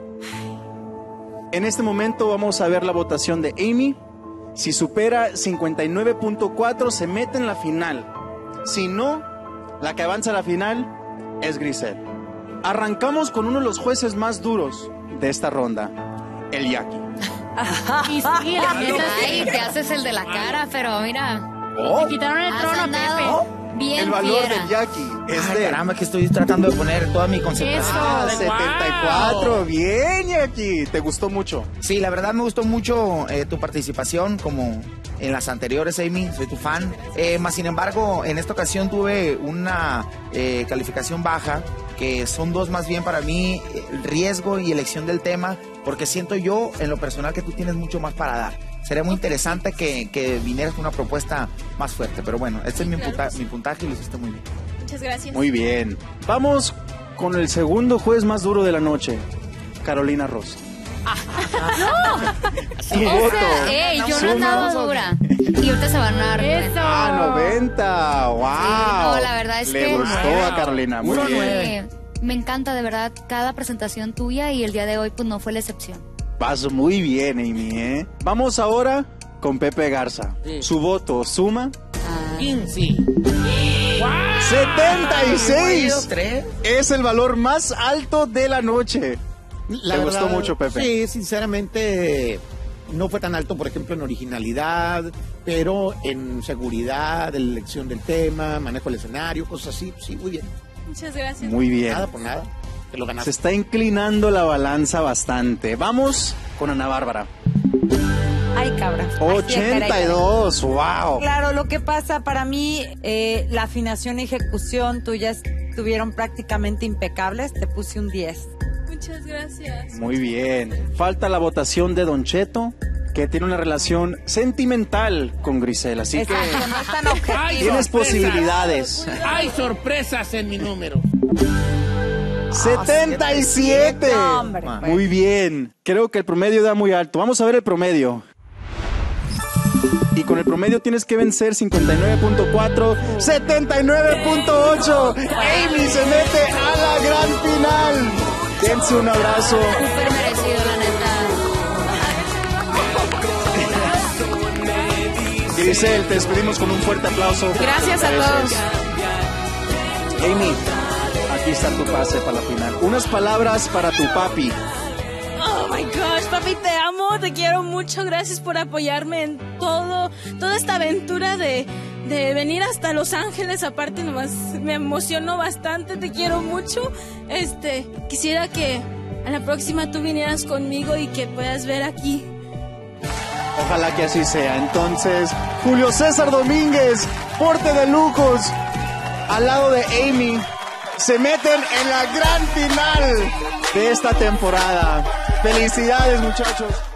S1: En este momento vamos a ver la votación de Amy. Si supera cincuenta y nueve punto cuatro, se mete en la final. Si no, la que avanza a la final es Grisel. Arrancamos con uno de los jueces más duros de esta ronda, el Jackie.
S23: Y sí, la neta,
S2: Ay, te haces el de la cara, pero mira.
S23: le quitaron el
S2: Has
S23: trono a
S2: andado
S23: Pepe.
S2: bien
S1: El valor
S2: fiera.
S1: del Jackie es
S10: Ay,
S1: de
S10: caramba, que estoy tratando de poner toda mi concentración.
S1: Ah,
S23: Eso.
S1: setenta y cuatro. Bien, Jackie. ¿Te gustó mucho?
S10: Sí, la verdad me gustó mucho eh, tu participación, como en las anteriores, Amy, soy tu fan. Eh, más sin embargo, en esta ocasión tuve una eh, calificación baja, que son dos más bien para mí, el riesgo y elección del tema, porque siento yo, en lo personal, que tú tienes mucho más para dar. Sería muy interesante que, que vinieras con una propuesta más fuerte, pero bueno, este es mi, punta- mi puntaje y lo hiciste muy bien.
S23: Muchas gracias.
S1: Muy bien. Vamos con el segundo juez más duro de la noche, Carolina Ross. Su
S2: O
S1: voto.
S2: sea, ey, yo no he
S1: Suma.
S2: andado dura. Y ahorita se van a dar
S23: Eso.
S2: cuenta.
S1: Ah, noventa. Wow.
S2: Sí, no, la verdad es
S1: Le
S2: que-
S1: gustó
S2: Wow.
S1: a Carolina. Muy
S10: Puro
S1: bien.
S10: nueve.
S2: Sí, me encanta de verdad cada presentación tuya y el día de hoy pues no fue la excepción.
S1: Vas muy bien, Amy, ¿eh? Vamos ahora con Pepe Garza.
S9: Sí.
S1: Su voto suma
S9: quince.
S1: setenta y seis.
S10: ¿Tres?
S1: Es el valor más alto de la noche.
S5: La
S1: ¿Te gustó
S5: verdad,
S1: mucho, Pepe?
S5: Sí, sinceramente no fue tan alto, por ejemplo, en originalidad, pero en seguridad, en elección del tema, manejo del escenario, cosas así. Sí, muy bien.
S23: Muchas gracias.
S1: Muy bien.
S5: Nada por nada. Te lo
S1: Se
S5: ganaste.
S1: está inclinando la balanza bastante. Vamos con Ana Bárbara.
S7: Ay, cabra. Ay, sí,
S1: ochenta y
S7: caray.
S1: dos. Wow.
S7: Claro, lo que pasa para mí, eh, la afinación y ejecución tuyas estuvieron prácticamente impecables. Te puse un diez.
S23: Muchas gracias.
S1: Muy bien. Falta la votación de Don Cheto, que tiene una relación sentimental con Grisel. Así que
S7: Exacto, no es tan objetivo.
S9: Ay,
S1: tienes
S9: sorpresas.
S1: posibilidades.
S9: Hay sorpresas en mi número.
S1: setenta y siete.
S7: No, hombre, pues.
S1: Muy bien. Creo que el promedio da muy alto. Vamos a ver el promedio. Y con el promedio tienes que vencer cincuenta y nueve punto cuatro, setenta y nueve punto ocho. Amy se mete a la gran final. Dense un abrazo.
S2: Súper merecido, la neta.
S1: Grisel, te despedimos con un fuerte aplauso.
S16: Gracias a todos.
S1: Amy, aquí está tu pase para la final. Unas palabras para tu papi.
S23: Oh my gosh, papi, te amo, te quiero mucho. Gracias por apoyarme en todo, toda esta aventura de, de venir hasta Los Ángeles. Aparte, nomás me emocionó bastante, te quiero mucho. Este, quisiera que a la próxima tú vinieras conmigo y que puedas ver aquí.
S1: Ojalá que así sea. Entonces, Julio César Domínguez, Porte de Lujos, al lado de Amy, se meten en la gran final de esta temporada. Felicidades, muchachos.